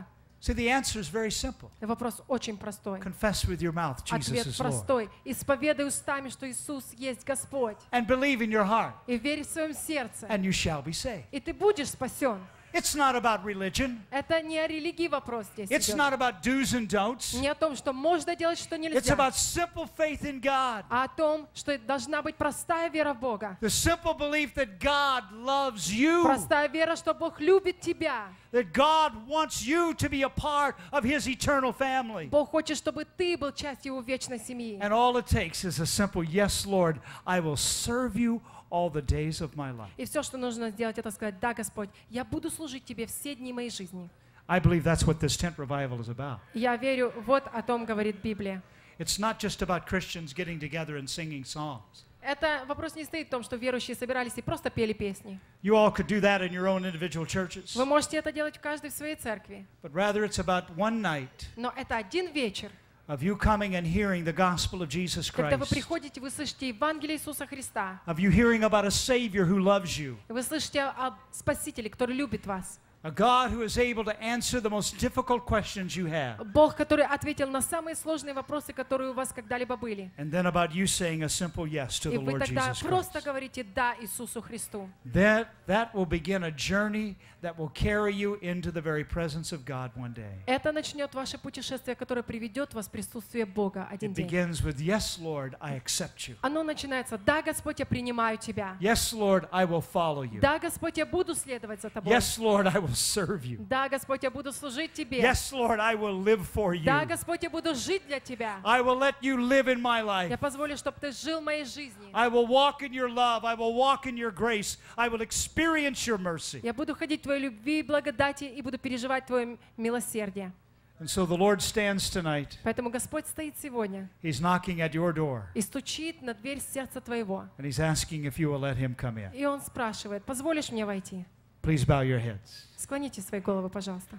See, the answer is very simple. Вопрос очень простой. Confess with your mouth Jesus Ответ is Lord. простой. Исповедай устами, что Иисус есть Господь. And believe in your heart, И верь в своем сердце. and you shall be saved. И ты будешь спасен. It's not about religion. Это не о религии вопрос здесь It's идет. not about do's and don'ts. Не о том, что можно делать, что It's нельзя. about simple faith in God. А о том, что должна быть простая вера в Бога. The simple belief that God loves you. Простая вера, что Бог любит тебя. That God wants you to be a part of His eternal family. Бог хочет, чтобы ты был частью Его вечной семьи. And all it takes is a simple, yes, Lord, I will serve you all the days of my life. И все, что нужно сделать, это сказать: да, Господь, я буду служить Тебе все дни моей жизни. I believe that's what this tent revival is about. Я верю, вот о том говорит Библия. It's not just about Christians getting together and singing songs. Это вопрос не стоит в том, что верующие собирались и просто пели песни. You all could do that in your own individual churches. Вы можете это делать каждый в своей церкви. But rather it's about one night Но это один вечер, of you coming and hearing the gospel of Jesus когда вы Christ. приходите, вы слышите Евангелие Иисуса Христа. Of you hearing about a Savior who loves you. Вы слышите о Спасителе, который любит вас. A God who is able to answer the most difficult questions you have. Бог, который ответил на самые сложные вопросы, которые у вас когда-либо были. And then about you saying a simple yes to И the вы Lord тогда Jesus просто Christ. говорите «да» Иисусу Христу. That, that will begin a journey that will carry you into the very presence of God one day. Это начнет ваше путешествие, которое приведет вас в присутствие Бога один It день. begins with, yes, Lord, I accept you. Оно начинается: «Да, Господь, я принимаю Тебя». Yes, Lord, I will follow you. «Да, Господь, я буду следовать за Тобой». Yes, Lord, I will serve you. «Да, Господь, я буду служить Тебе». Yes, Lord, I will live for you. «Да, Господь, я буду жить для Тебя». I will let you live in my Я life. позволю, чтобы Ты жил в моей жизни. I will walk in your love. I will walk in your grace. I will experience your mercy. Я буду ходить в Твоей любви и благодати и буду переживать Твое милосердие. And so the Lord stands tonight. Поэтому Господь стоит сегодня He's knocking at your door. и стучит на дверь сердца твоего. And He's asking if you will let Him come in. И Он спрашивает: позволишь мне войти? Please bow your heads. Склоните свои головы, пожалуйста.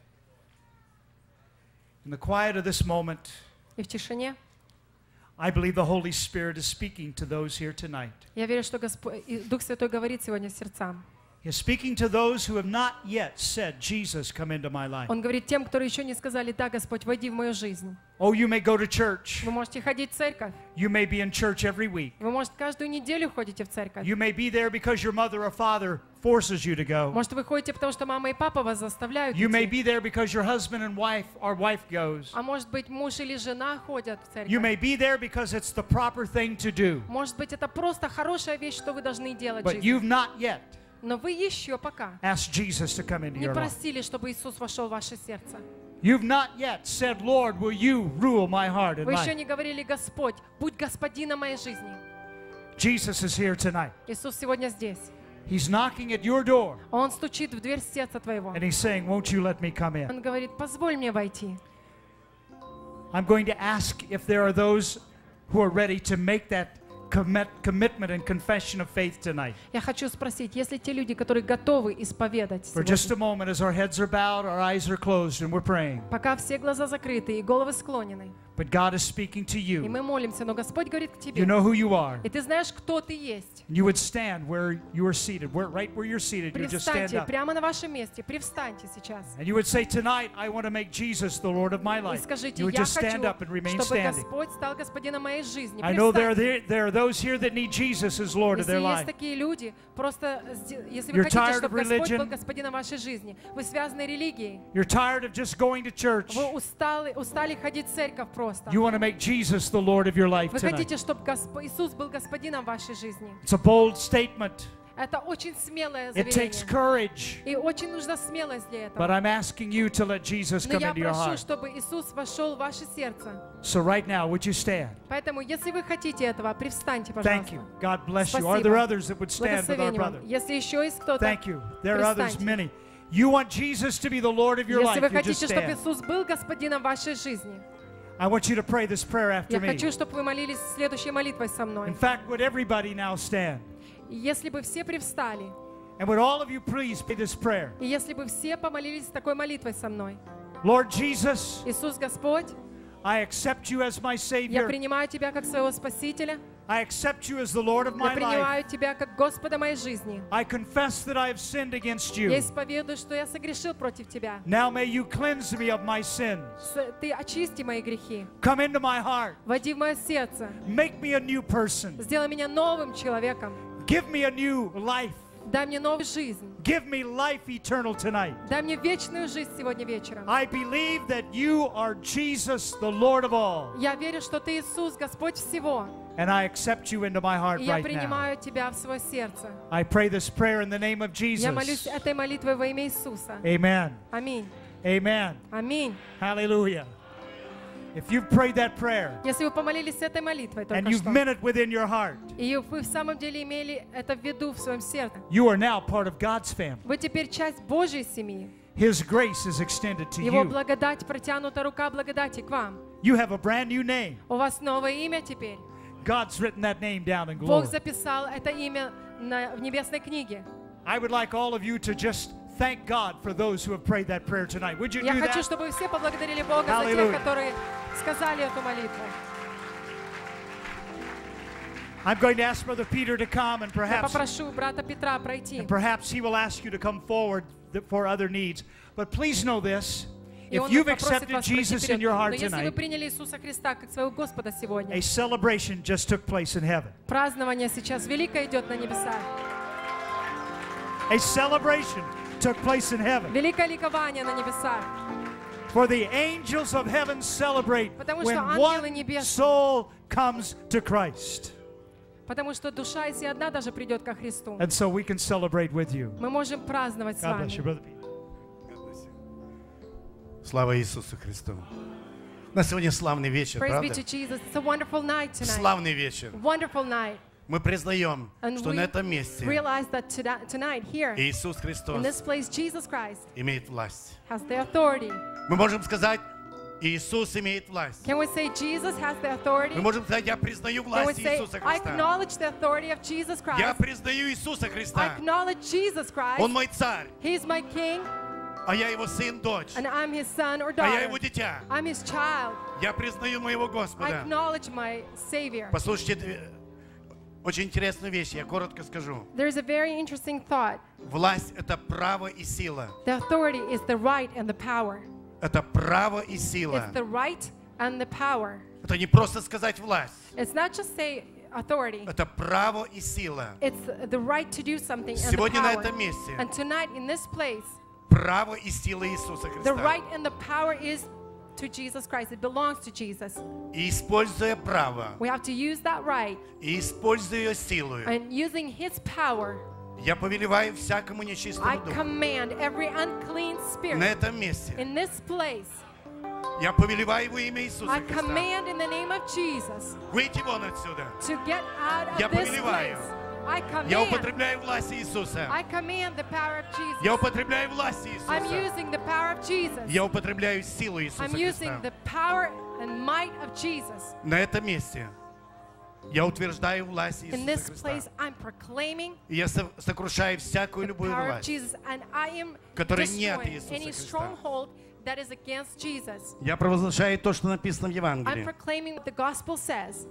In the quiet of this moment, И в тишине I believe the Holy Spirit is speaking to those here tonight. я верю, что Господь, и Дух Святой говорит сегодня сердцам. He's speaking to those who have not yet said, Jesus, come into my life. Он говорит тем, которые еще не сказали: да, Господь, войди в мою жизнь. Oh, you may go to church. Вы можете ходить в церковь. You may be in church every week. Вы, может, каждую неделю ходите в церковь. You may be there because your mother or father forces you to go. Может, вы ходите, потому что мама и папа вас заставляют You may идти. be there because your husband and wife or wife goes. А может быть, муж или жена ходят в церковь. You may be there because it's the proper thing to do. Может быть, это просто хорошая вещь, что вы должны делать в But жизни. you've not yet Но вы еще пока asked Jesus to come into не your life. просили, чтобы Иисус вошел в ваше сердце. You've not yet said, Lord, will you rule my heart and Вы еще life? не говорили: Господь, будь господином моей жизни. Jesus is here tonight. Иисус сегодня здесь. He's knocking at your door Он стучит в дверь сердца твоего. and He's saying, won't you let me come in? Он говорит: позволь мне войти. I'm going to ask if there are those who are ready to make that commit, commitment and confession of faith tonight. Я хочу спросить, есть ли те люди, которые готовы исповедать For just a сегодня? moment, as our heads are bowed, our eyes are closed, and we're praying. Пока все глаза закрыты и головы склонены. But God is speaking to И you. мы молимся, но Господь говорит к тебе. You know who you are. И ты знаешь, кто ты есть. You would stand where you are seated, where, right where you're seated. You just stand Привстаньте up. прямо на вашем месте. Привстаньте сейчас. And you would say, tonight, I want to make Jesus the Lord of my И life. скажите: You would я just stand хочу, up and remain чтобы standing. Господь стал господином моей жизни. I know there are, Привстаньте. there, there are those here that need Jesus as Lord of Если their есть life. такие люди, просто сде- если вы You're хотите, tired чтобы of Господь religion. был господином вашей жизни, вы связаны религией, You're tired of just going to church. вы устали, устали ходить в церковь просто. You want to make Jesus the Lord of your life Вы tonight. хотите, чтобы Госп- Иисус был господином вашей жизни. It's a bold statement. Это очень смелое It takes заверение. courage. И очень нужна смелость для But этого. I'm asking you to let Jesus Но come я into your прошу, heart. чтобы Иисус вошел в ваше сердце. So right now, would you stand? Поэтому, если вы хотите этого, привстаньте, Thank пожалуйста. you. God bless you. Are there Спасибо. others that would stand with our Благословение вам. brother? Если еще есть кто-то, Thank you. There are others, привстаньте. many. You want Jesus to be the Lord of your Если life, вы you just хотите, чтобы stand. Иисус был господином вашей жизни, I want you to pray this prayer after я me. хочу, чтобы вы молились следующей молитвой со мной. In fact, would everybody now stand? И если бы все привстали, And would all of you please pray this prayer? и если бы все помолились такой молитвой со мной. Lord Jesus, Иисус Господь, I accept you as my я Savior. принимаю Тебя как своего Спасителя. I accept you as the Lord of Я my life. принимаю Тебя как Господа моей жизни. I confess that I have sinned against you. Я исповедую, что я согрешил против Тебя. Now may you cleanse me of my sins. С- Ты очисти мои грехи. Come into my heart. Войди в мое сердце. Make me a new person. Сделай меня новым человеком. Give me a new life. Дай мне новую жизнь. Give me life eternal tonight. Дай мне вечную жизнь сегодня вечером. I believe that you are Jesus, the Lord of all. Я верю, что Ты Иисус, Господь всего. And I accept you into my heart И я right now. принимаю Тебя в свое сердце. I pray this prayer in the name of Я молюсь Jesus. этой молитвой во имя Иисуса. Amen. Аминь. Amen. Аминь. Hallelujah. If you've prayed that prayer Если вы помолились этой молитвой and только you've что, meant it within your heart, и вы в самом деле имели это в виду в своем сердце, you are now part of God's family. вы теперь часть Божьей семьи. His grace is extended to Его you. благодать, протянута рука благодати к вам. You have a brand new name. У вас новое имя теперь. God's written that name down in Бог glory. записал это имя на- в небесной книге. I would like all of you to just thank God for those who have prayed that prayer tonight. Would you Я do хочу, that? чтобы вы все поблагодарили Бога за Hallelujah. тех, которые сказали эту молитву. I'm going to ask Brother Peter to come, and Я perhaps, попрошу брата Петра пройти. and perhaps he will ask you to come forward th- for other needs. But please know this. И If он you've попросит accepted вас пройти Jesus вперед. in your Но heart если вы tonight, приняли Иисуса Христа как своего Господа сегодня, a celebration just took place in heaven. празднование сейчас великое идет на небесах. A celebration took place in heaven. Великое ликование на небесах. For the angels of heaven celebrate Потому when что ангелы one небесные- soul comes to Christ. Потому что душа, если одна даже придет ко Христу, And so we can celebrate with you. мы можем праздновать с God bless you, вами. Brother Peter. Слава Иисусу Христу. На сегодня славный вечер, Praise be правда? to Jesus. It's a wonderful night tonight. Славный вечер. Wonderful night. Мы признаем, And что we на этом месте realize that toda- tonight here, Иисус in Христос this place, Jesus Christ имеет власть. has the authority. Мы можем сказать, Иисус имеет власть. Can we say Jesus has the authority? Мы можем сказать, я признаю Can we власть say, Иисуса I Христа. acknowledge the authority of Jesus Я Christ. признаю Иисуса I Христа. acknowledge Jesus Christ. Он мой царь, He's my king, а я его сын, дочь, and I'm his son or а я daughter. его дитя. I'm his child. Я признаю моего I Господа. acknowledge my Savior. Послушайте, две- очень интересную вещь, я коротко скажу. There's a very interesting thought. Власть — это право и сила. The authority is the right and the power. Это право и сила. It's the right and the power. Это не просто сказать власть. It's not just say authority. Это право и сила. It's the right to do something and the Сегодня на power. этом месте And tonight in this place, право и сила Иисуса the Христа. right and the power is to Jesus Christ. It belongs to Jesus. И используя право, We have to use that right. и используя силу, And using his power, я повелеваю всякому I нечистому духу command every unclean на spirit этом месте. in this place. Я повелеваю во имя Иисуса I Христа. command in the name of Jesus Выйти вон отсюда. to get out Я of this повелеваю. place. I Я command. употребляю власть Иисуса. I command the power of Jesus. Я употребляю власть I'm Иисуса. using the power of Jesus. Я употребляю силу Иисуса I'm using Христа. the power and might of Jesus. На этом месте я утверждаю власть In Иисуса this Христа. place, I'm proclaiming И я со- сокрушаю всякую the любую power of власть, Jesus, and I am которой нет destroying Иисуса any Христа. stronghold that is against Jesus. Я провозглашаю то, что написано в I'm Евангелии. proclaiming what the gospel says.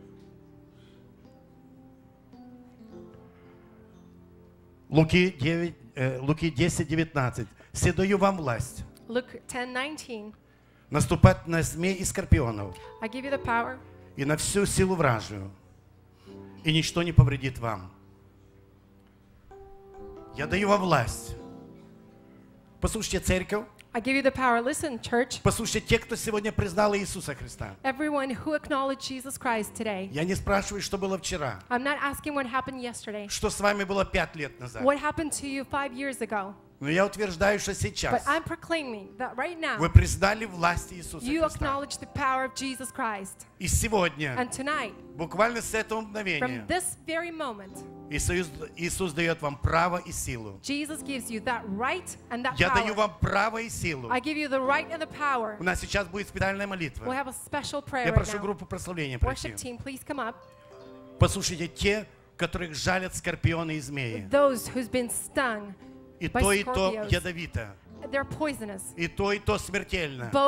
Луки девять, э, Луки десять, девятнадцать. «Се даю вам власть Luke ten nineteen. наступать на змей и скорпионов I give you the power и на всю силу вражию, и ничто не повредит вам». Я даю вам власть. Послушайте, церковь, I give you the power. Listen, church. послушайте те, кто сегодня признал Иисуса Христа. Everyone who acknowledged Jesus Christ today. Я не спрашиваю, что было вчера, I'm not asking what happened yesterday. что с вами было пять лет назад. What happened to you five years ago? Но я утверждаю, что But сейчас I'm proclaiming that right now вы признали власть Иисуса you Христа. acknowledge the power of Jesus Christ. И сегодня, And tonight, буквально с этого from мгновения, this very moment, Иисус, Иисус дает вам право и силу. Jesus gives you that right and that Я даю power. вам право и силу. I give you the right and the power. У нас сейчас будет специальная We'll молитва. have a special prayer Я right прошу now. группу прославления пройти. Worship team, please come up. Послушайте, те, которых жалят скорпионы и змеи. Those who's been stung, И by то, и то scorpions. ядовито. they're poisonous. И то, и то смертельно. Both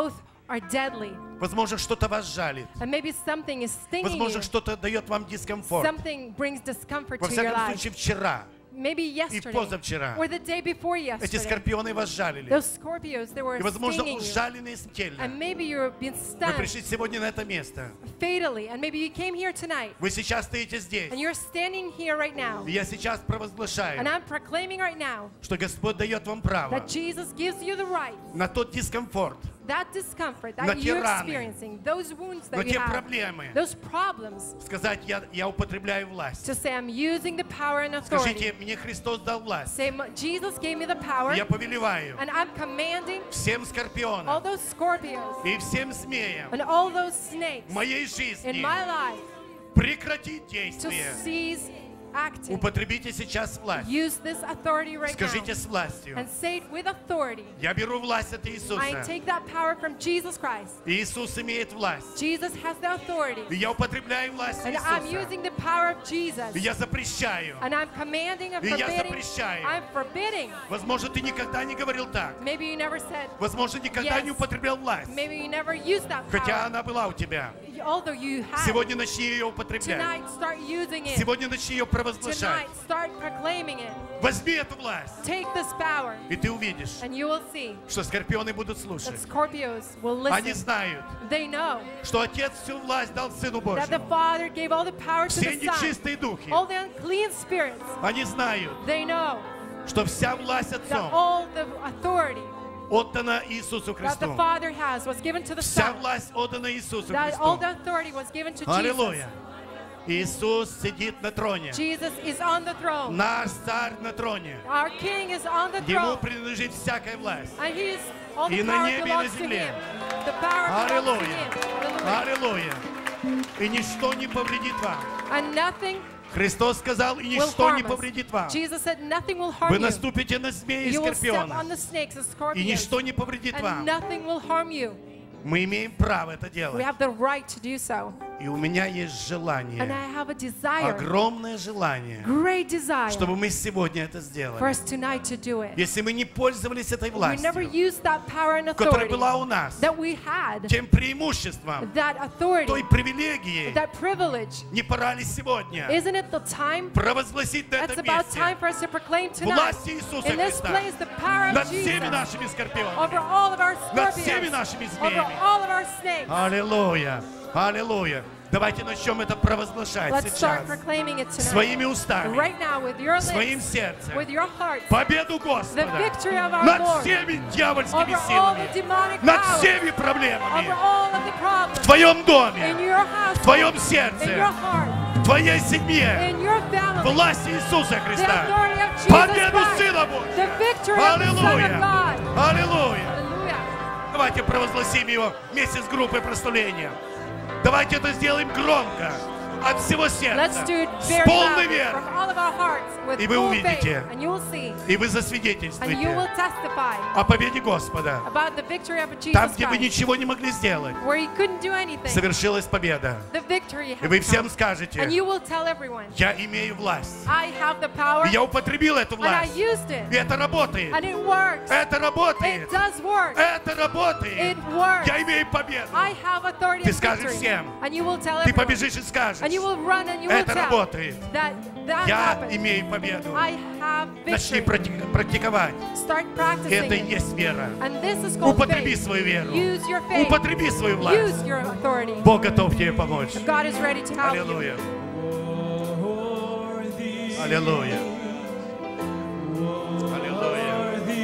are deadly. Возможно, что-то вас жалит. And maybe something is stinging Возможно, you. что-то дает вам дискомфорт. Something brings discomfort Во to your всяком life. случае, вчера Maybe и yesterday позавчера or the day before эти yesterday. скорпионы вас жалили. Those Scorpios, they were И, возможно, stinging you. ужаленные смертельно. And maybe you're being Вы stung пришли сегодня на это место. fatally. And maybe you came here tonight. Вы сейчас стоите здесь. And you're standing here right now. И я сейчас провозглашаю, And I'm proclaiming right now что Господь дает вам право that Jesus gives you the right, на тот дискомфорт, that discomfort на that те you're раны, experiencing, those wounds на that you те have, проблемы. those problems, Сказать, я, я употребляю власть. to say I'm using the power and authority. Скажите, мне Христос дал власть. Say, "M- Jesus gave me the power, Я повелеваю and I'm commanding всем all скорпионам those Scorpios и всем змеям and all those snakes в моей in жизни my life прекратить to действие. cease acting. Употребите сейчас власть. Use this authority right Скажите now с властью. and say it with authority. Я беру власть от I Иисуса. take that power from Jesus Christ. Иисус имеет власть. Jesus has the authority. И я употребляю власть And I'm Иисуса. using the power of Jesus. И я запрещаю. And I'm commanding and И я forbidding. запрещаю. I'm forbidding. Возможно, ты никогда не говорил так. Maybe you never said, Возможно, никогда Yes. не употреблял власть. maybe you never used that Хотя power. она была у тебя. Although you have. Сегодня начни ее употреблять. Tonight, start using it. Сегодня начни ее провозглашать. Tonight, start proclaiming it. Возьми эту власть. Take this power, И ты увидишь, and you will see что скорпионы будут that слушать. Scorpios will Они listen. знают, They know что Отец всю власть дал Сыну that the Божьему. Father gave all the power to Все the Son. нечистые духи, All the unclean spirits, они знают, they know что вся власть that Отцом all the authority отдана Иисусу that the Христу. Father has was given to the Вся Son. власть отдана Иисусу That all Христу. the authority was given to Jesus. Аллилуйя. Иисус сидит на троне. Jesus is on the throne. Наш царь на троне. Our King is on the Ему throne. принадлежит всякая власть. And he is, all the И на power небе, и на belongs to земле. him. The power belongs to Аллилуйя. him. Hallelujah. Аллилуйя. И ничто не повредит вам. And nothing Христос сказал, и will ничто harm не us. повредит вам. Jesus said nothing will harm Вы you. наступите на змеи и You will step on скорпиона, the snakes and и scorpions. ничто не повредит And вам. nothing will harm you. Мы имеем право это We делать. have the right to do so. И у меня есть And желание, I have a desire, огромное желание, great desire, чтобы мы сегодня это for сделали. us tonight to do it. Если мы не пользовались этой We never властью, used that power and которая authority была у нас, that we had, тем преимуществом, that authority, той привилегией, that privilege. не пора ли сегодня Isn't it the time? провозгласить на It's этом about месте time for us to proclaim tonight власть Иисуса in this Христа place the power of над всеми Jesus нашими over скорпионами, all of our над всеми scorpions, нашими over змеями. all of our snakes. Аллилуйя! Аллилуйя! Давайте начнем это провозглашать Let's сейчас start proclaiming it tonight. своими устами, Right now with your своим lips, сердцем. with your heart, Победу the Господа victory of our над Lord всеми дьявольскими over all the силами, demonic над powers, всеми over проблемами all of the в problems твоем in доме, your house, в твоем in сердце, your heart, в твоей семье, in your family, власть Иисуса the Христа, authority of Jesus победу Christ, Сына Божьего. the victory of the Son of Аллилуйя! God. Аллилуйя! Hallelujah. Давайте провозгласим его вместе с группой прославления. Давайте это сделаем громко, от всего сердца, Let's do it с very полной loudly верой. from all of our hearts with И вы full увидите, faith, and you will see, и вы and you will засвидетельствуете testify о победе Господа. about the victory of Jesus Там, где вы Christ, ничего не могли сделать, where you couldn't do anything. совершилась победа. The victory И вы has всем come. скажете, And you will tell everyone, я имею власть. I have the power, И я употребил эту and I власть. used it, И это работает. and it works. Это работает. It does work. Это работает. It works. Я имею победу. I have authority Ты and скажешь victory. всем. And you will tell Ты everyone. побежишь и скажешь, And you will run and you will это tell работает. that that Я happened. имею победу. I have Начни victory. практи- практиковать. Start И practicing это и it. есть вера. And this is called Употреби faith. свою веру. Use your faith. Употреби свою власть. Use your authority. Бог готов тебе помочь. God is ready to help you. Аллилуйя. Аллилуйя. Аллилуйя.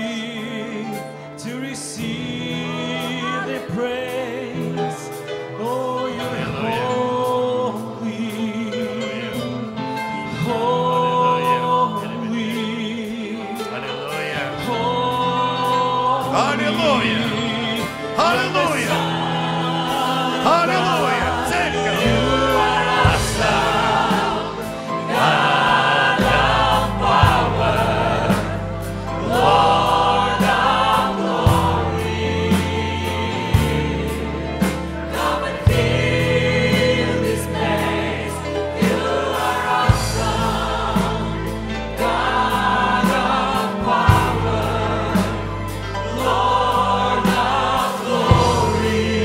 To receive the praise. Oh, you're holy, holy, Аллилуйя. holy. Аллилуйя. Аллилуйя. Аллилуйя. Церковь. Lord of glory.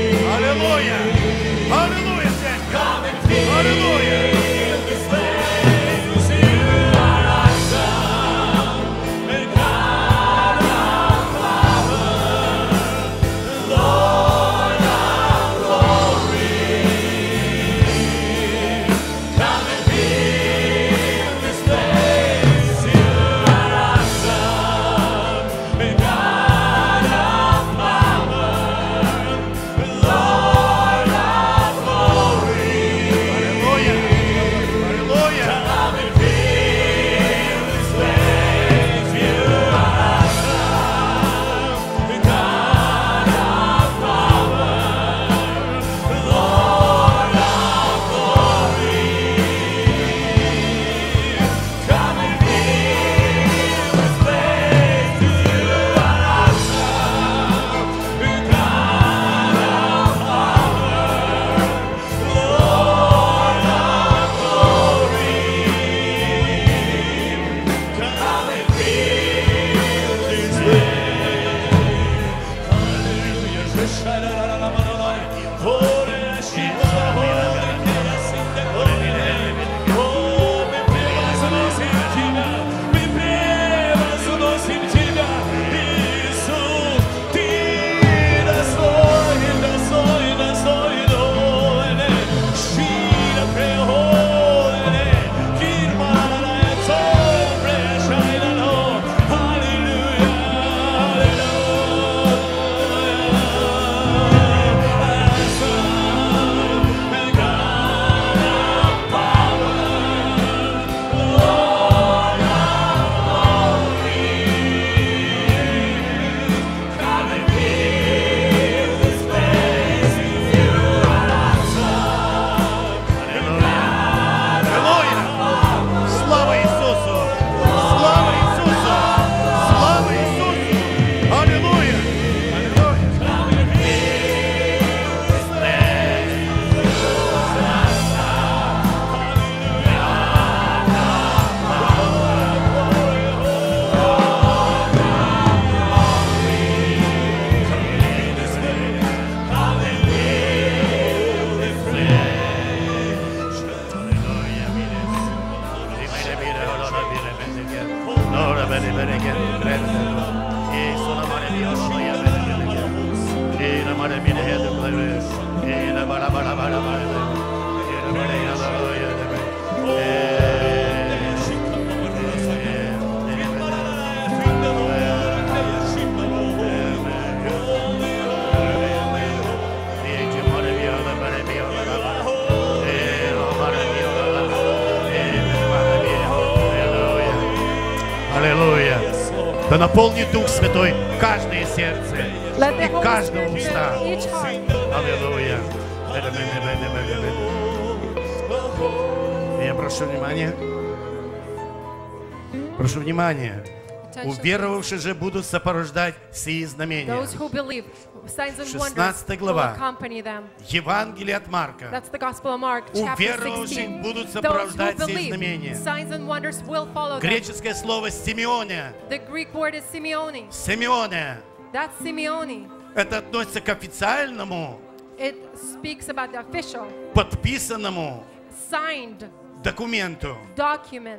Да наполнит Дух Святой каждое сердце Let the и Holy каждого Spirit уста. fill each heart. Аллилуйя. Я прошу внимания. Прошу внимания. Уверовавшие же будут сопровождать сии знамения. Those who believe, signs and wonders шестнадцатая will глава. accompany them. Евангелие от Марка. That's the Gospel of Mark, chapter Уверовавших sixteen. будут Those who сопровождать сии believe, знамения. signs and wonders will follow them. Греческое слово Симеоне. The Greek word is Simeone. Симеоне. That's Simeone. Это относится к официальному, It speaks about the official, подписанному signed документу document,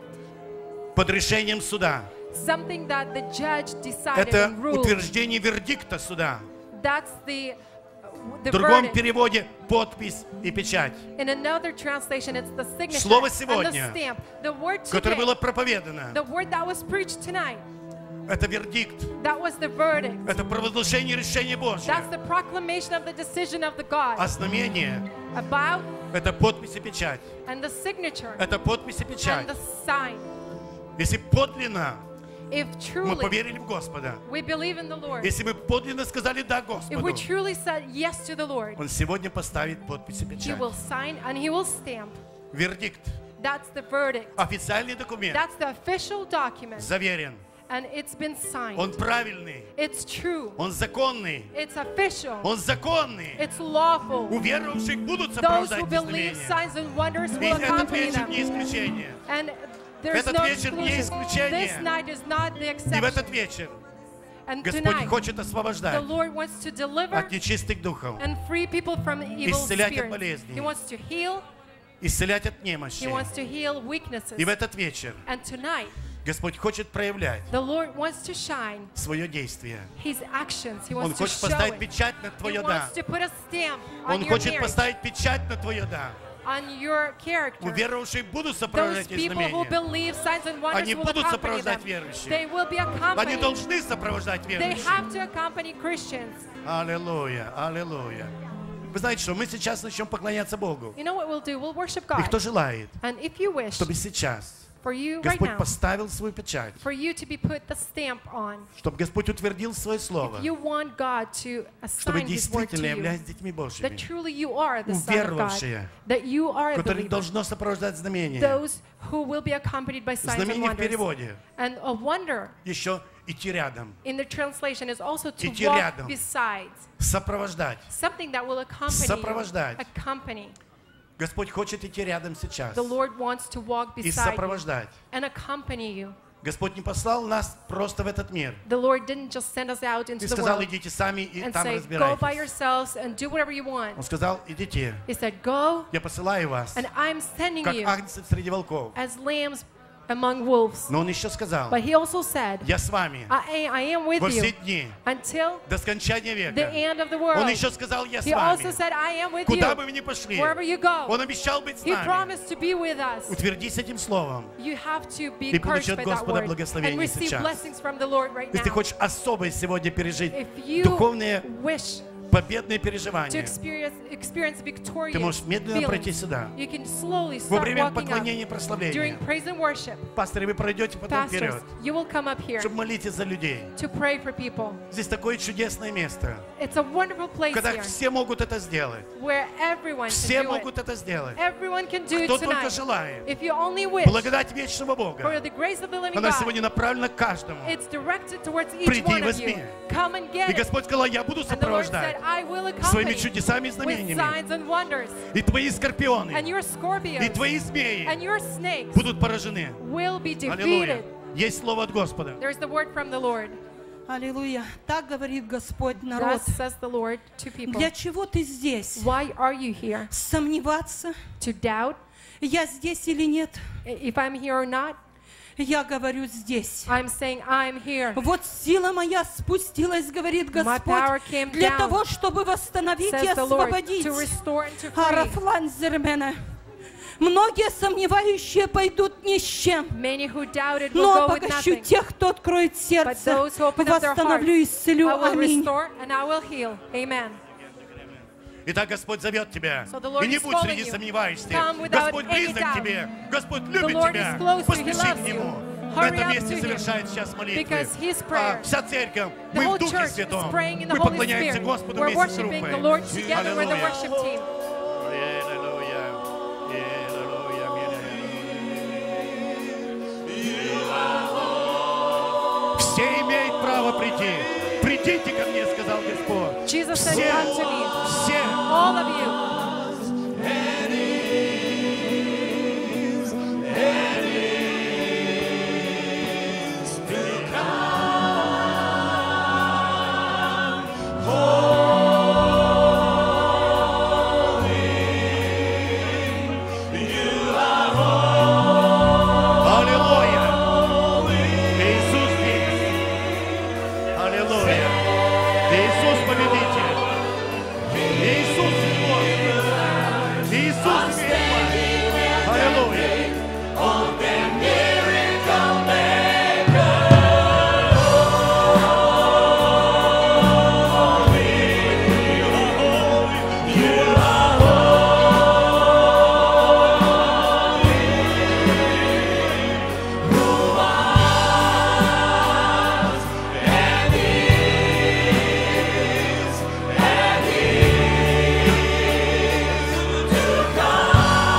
под решением суда. something that the judge decided Это and ruled. утверждение вердикта суда. That's the, the В другом verdict. переводе подпись и печать, In another translation, it's the signature Слово and сегодня, the stamp. The word которое today, было проповедано. the word that was preached tonight, Это вердикт. that was the verdict. Это провозглашение решения Божьего. That's the proclamation of the decision of the God А знамение about – это подпись и печать. and the signature Это подпись и and печать. the sign. Если подлинно If мы truly поверили в Господа, we believe in the Lord, если мы подлинно сказали «да» if we Господу, truly said yes to the Lord, Он сегодня поставит подпись и He печать. will sign and He will stamp. Вердикт. That's the verdict. Официальный документ. That's the official document. Заверен. And it's been signed. Он правильный. It's true. Он законный. It's official. Он законный. It's lawful. Уверовавших будут Those сопровождать who believe знамения. signs and wonders И will этот accompany вечер them. не исключение. And there's Этот no вечер не exclusion. исключение. This night is not the И в exception. этот вечер And Господь tonight, хочет the освобождать Lord wants to deliver от нечистых духов, and free people from evil исцелять от spirits. болезней. He wants to heal. исцелять от He немощи. wants to heal weaknesses. И в этот вечер And tonight, Господь хочет проявлять the Lord wants to shine свое действие. His actions. He Он wants to хочет show поставить it. печать на He твое «да». wants to put a stamp on Он your хочет marriage, поставить печать на твое «да». on your character. Уверовавшие будут Those сопровождать эти people who знамения. believe signs and wonders Они will будут accompany them. сопровождать верующих. They will be Они accompanied. должны сопровождать They верующих. have to accompany Christians. Аллилуйя, аллилуйя. Вы знаете что, мы сейчас начнем поклоняться Богу. You know what we'll do? We'll worship И God. кто желает, And if you wish, чтобы сейчас for you right Господь now, поставил свою печать, for you to be put the stamp on, чтобы Господь утвердил свое слово, if you want God to чтобы assign His word to действительно you, являлись детьми that Божьими, truly you are the Son of God, уверовавшие, that you are a которых believer, должно сопровождать знамение. those who will be accompanied by signs and Знамение в wonders. переводе And a wonder еще идти рядом, in the translation is also to Идти walk рядом. beside, сопровождать. something that will accompany you, Сопровождать. accompany. Господь хочет идти рядом сейчас The Lord wants to walk и beside you сопровождать. and accompany you. Господь не послал нас просто в этот мир The Lord didn't just send us out into и the сказал, world идите сами и and там say, go by разбирайтесь. yourselves and do whatever you want. Он сказал, идите, He said, go, я посылаю вас, and I'm sending как you агнцев среди волков. as lambs among wolves. Но он еще сказал, But he also said, я с вами I, I am with во you все дни until до скончания the века. end of the world. Он еще сказал, я с He also вами. said, I am with Куда you бы вы ни пошли, wherever you go. Он обещал быть с He нами. promised to be with us. Утвердись этим словом. You have to be И encouraged получи от by that Господа word and благословение receive сейчас. blessings from the Lord right Если ты now. хочешь особо сегодня пережить If you духовные wish победные to переживания, experience, experience victorious ты можешь медленно пройти feelings, сюда. you can slowly Во start время walking поклонения и up прославления. during praise and worship. Пастырь, вы пройдете потом Pastors, вперед, you will come up here чтобы молиться за людей. to pray for people. Здесь такое чудесное место, It's a wonderful place когда here все могут это сделать. where everyone Все can do it. могут это сделать. Everyone can do it Кто только tonight. желает. If you only wish Благодать вечного for Бога. the grace of the living Она God, сегодня направлена к каждому. it's directed towards each Приди one и of возьми. you. Come and get И it. Господь сказал, я буду And the Lord сопровождать said, I will своими accompany чудесами и with знамениями. signs and wonders. И твои скорпионы, And your и scorpions твои змеи and your snakes будут поражены. will be Аллилуйя. defeated. Есть слово от Господа. There's the word from the Lord. Аллилуйя. Так говорит Господь народ. Thus says the Lord to people. Для чего ты здесь? Why are you here? Сомневаться? To doubt Я здесь или нет? if I'm here or not? Я говорю здесь. I'm saying I'm here. Вот сила моя спустилась, говорит My power Господь, came для down, того, чтобы восстановить и says the Lord, освободить. to restore and to free. Арафланзермена. Многие сомневающие пойдут ни с чем. Many who doubted will Но go with обогащу nothing. тех, кто откроет But сердце. those who open up their Восстановлю и hearts, исцелю. I will Аминь. restore and I will heal. Amen. Итак, Господь зовет тебя. So the Lord И не is будь calling среди you. сомневающихся. Come without Господь any близок к doubt. тебе. Господь The любит Lord тебя. is close to you. He Поспеши к loves Нему. you. в Hurry этом up месте to him, совершает сейчас молитвы. because his А, prayer, Вся церковь, the мы whole в Духе church is Святом. praying in the Мы Holy поклоняемся Spirit. Господу We're вместе с worshiping группой. the Lord together with the Аллилуйя. worship team. Аллилуйя. Аллилуйя. Аллилуйя. Все имеют право прийти. Придите ко мне, сказал Господь. Jesus said, Все, come to me, все. all of you. Аллилуйя. Иисус здесь. Аллилуйя. Иисус победитель. Иисус Господь. Иисус милостивый. Аллилуйя. To come.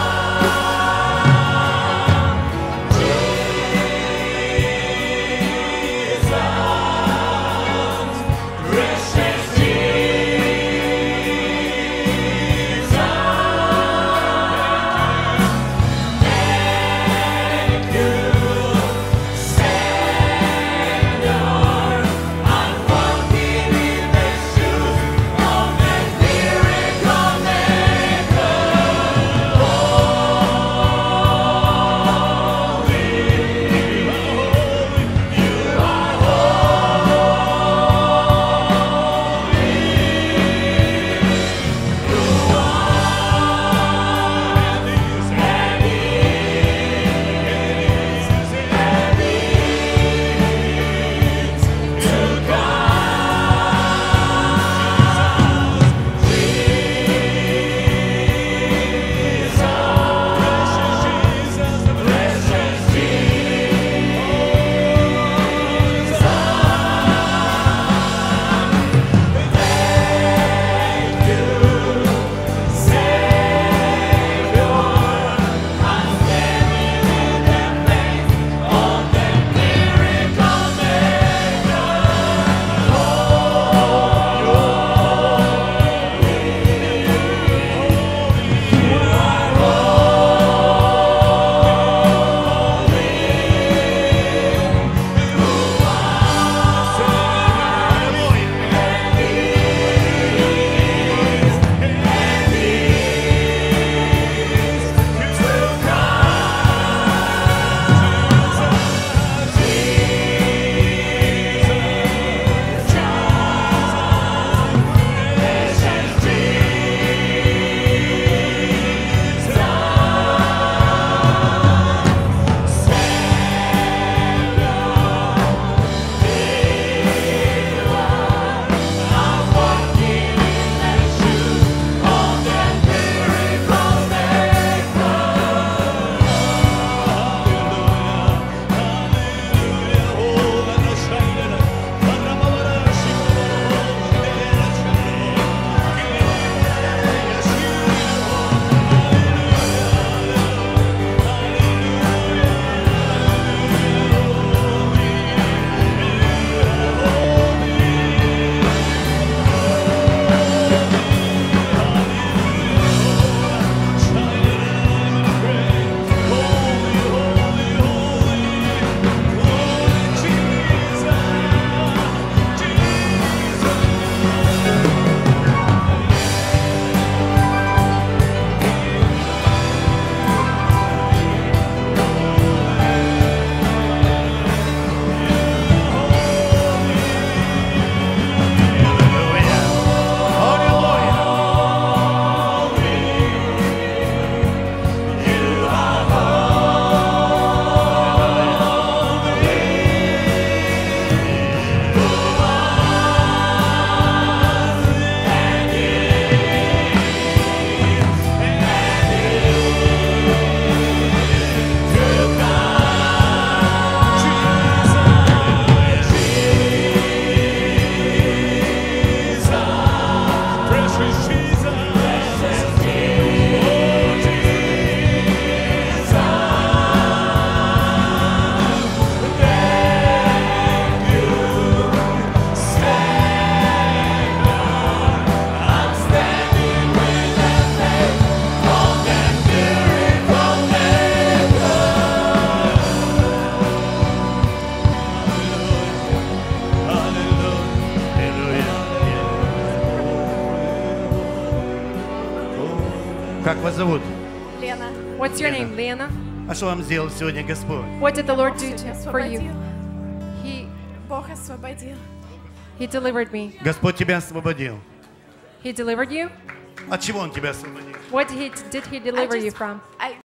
Как вас зовут? Лена. What's your Лена. name, Lena? А что вам сделал сегодня Господь? What did the Lord do to, for you? Освободил. He, Бог освободил. he delivered me. Господь тебя освободил. He delivered you? От чего Он тебя освободил? What did he, did he deliver I you just- from? I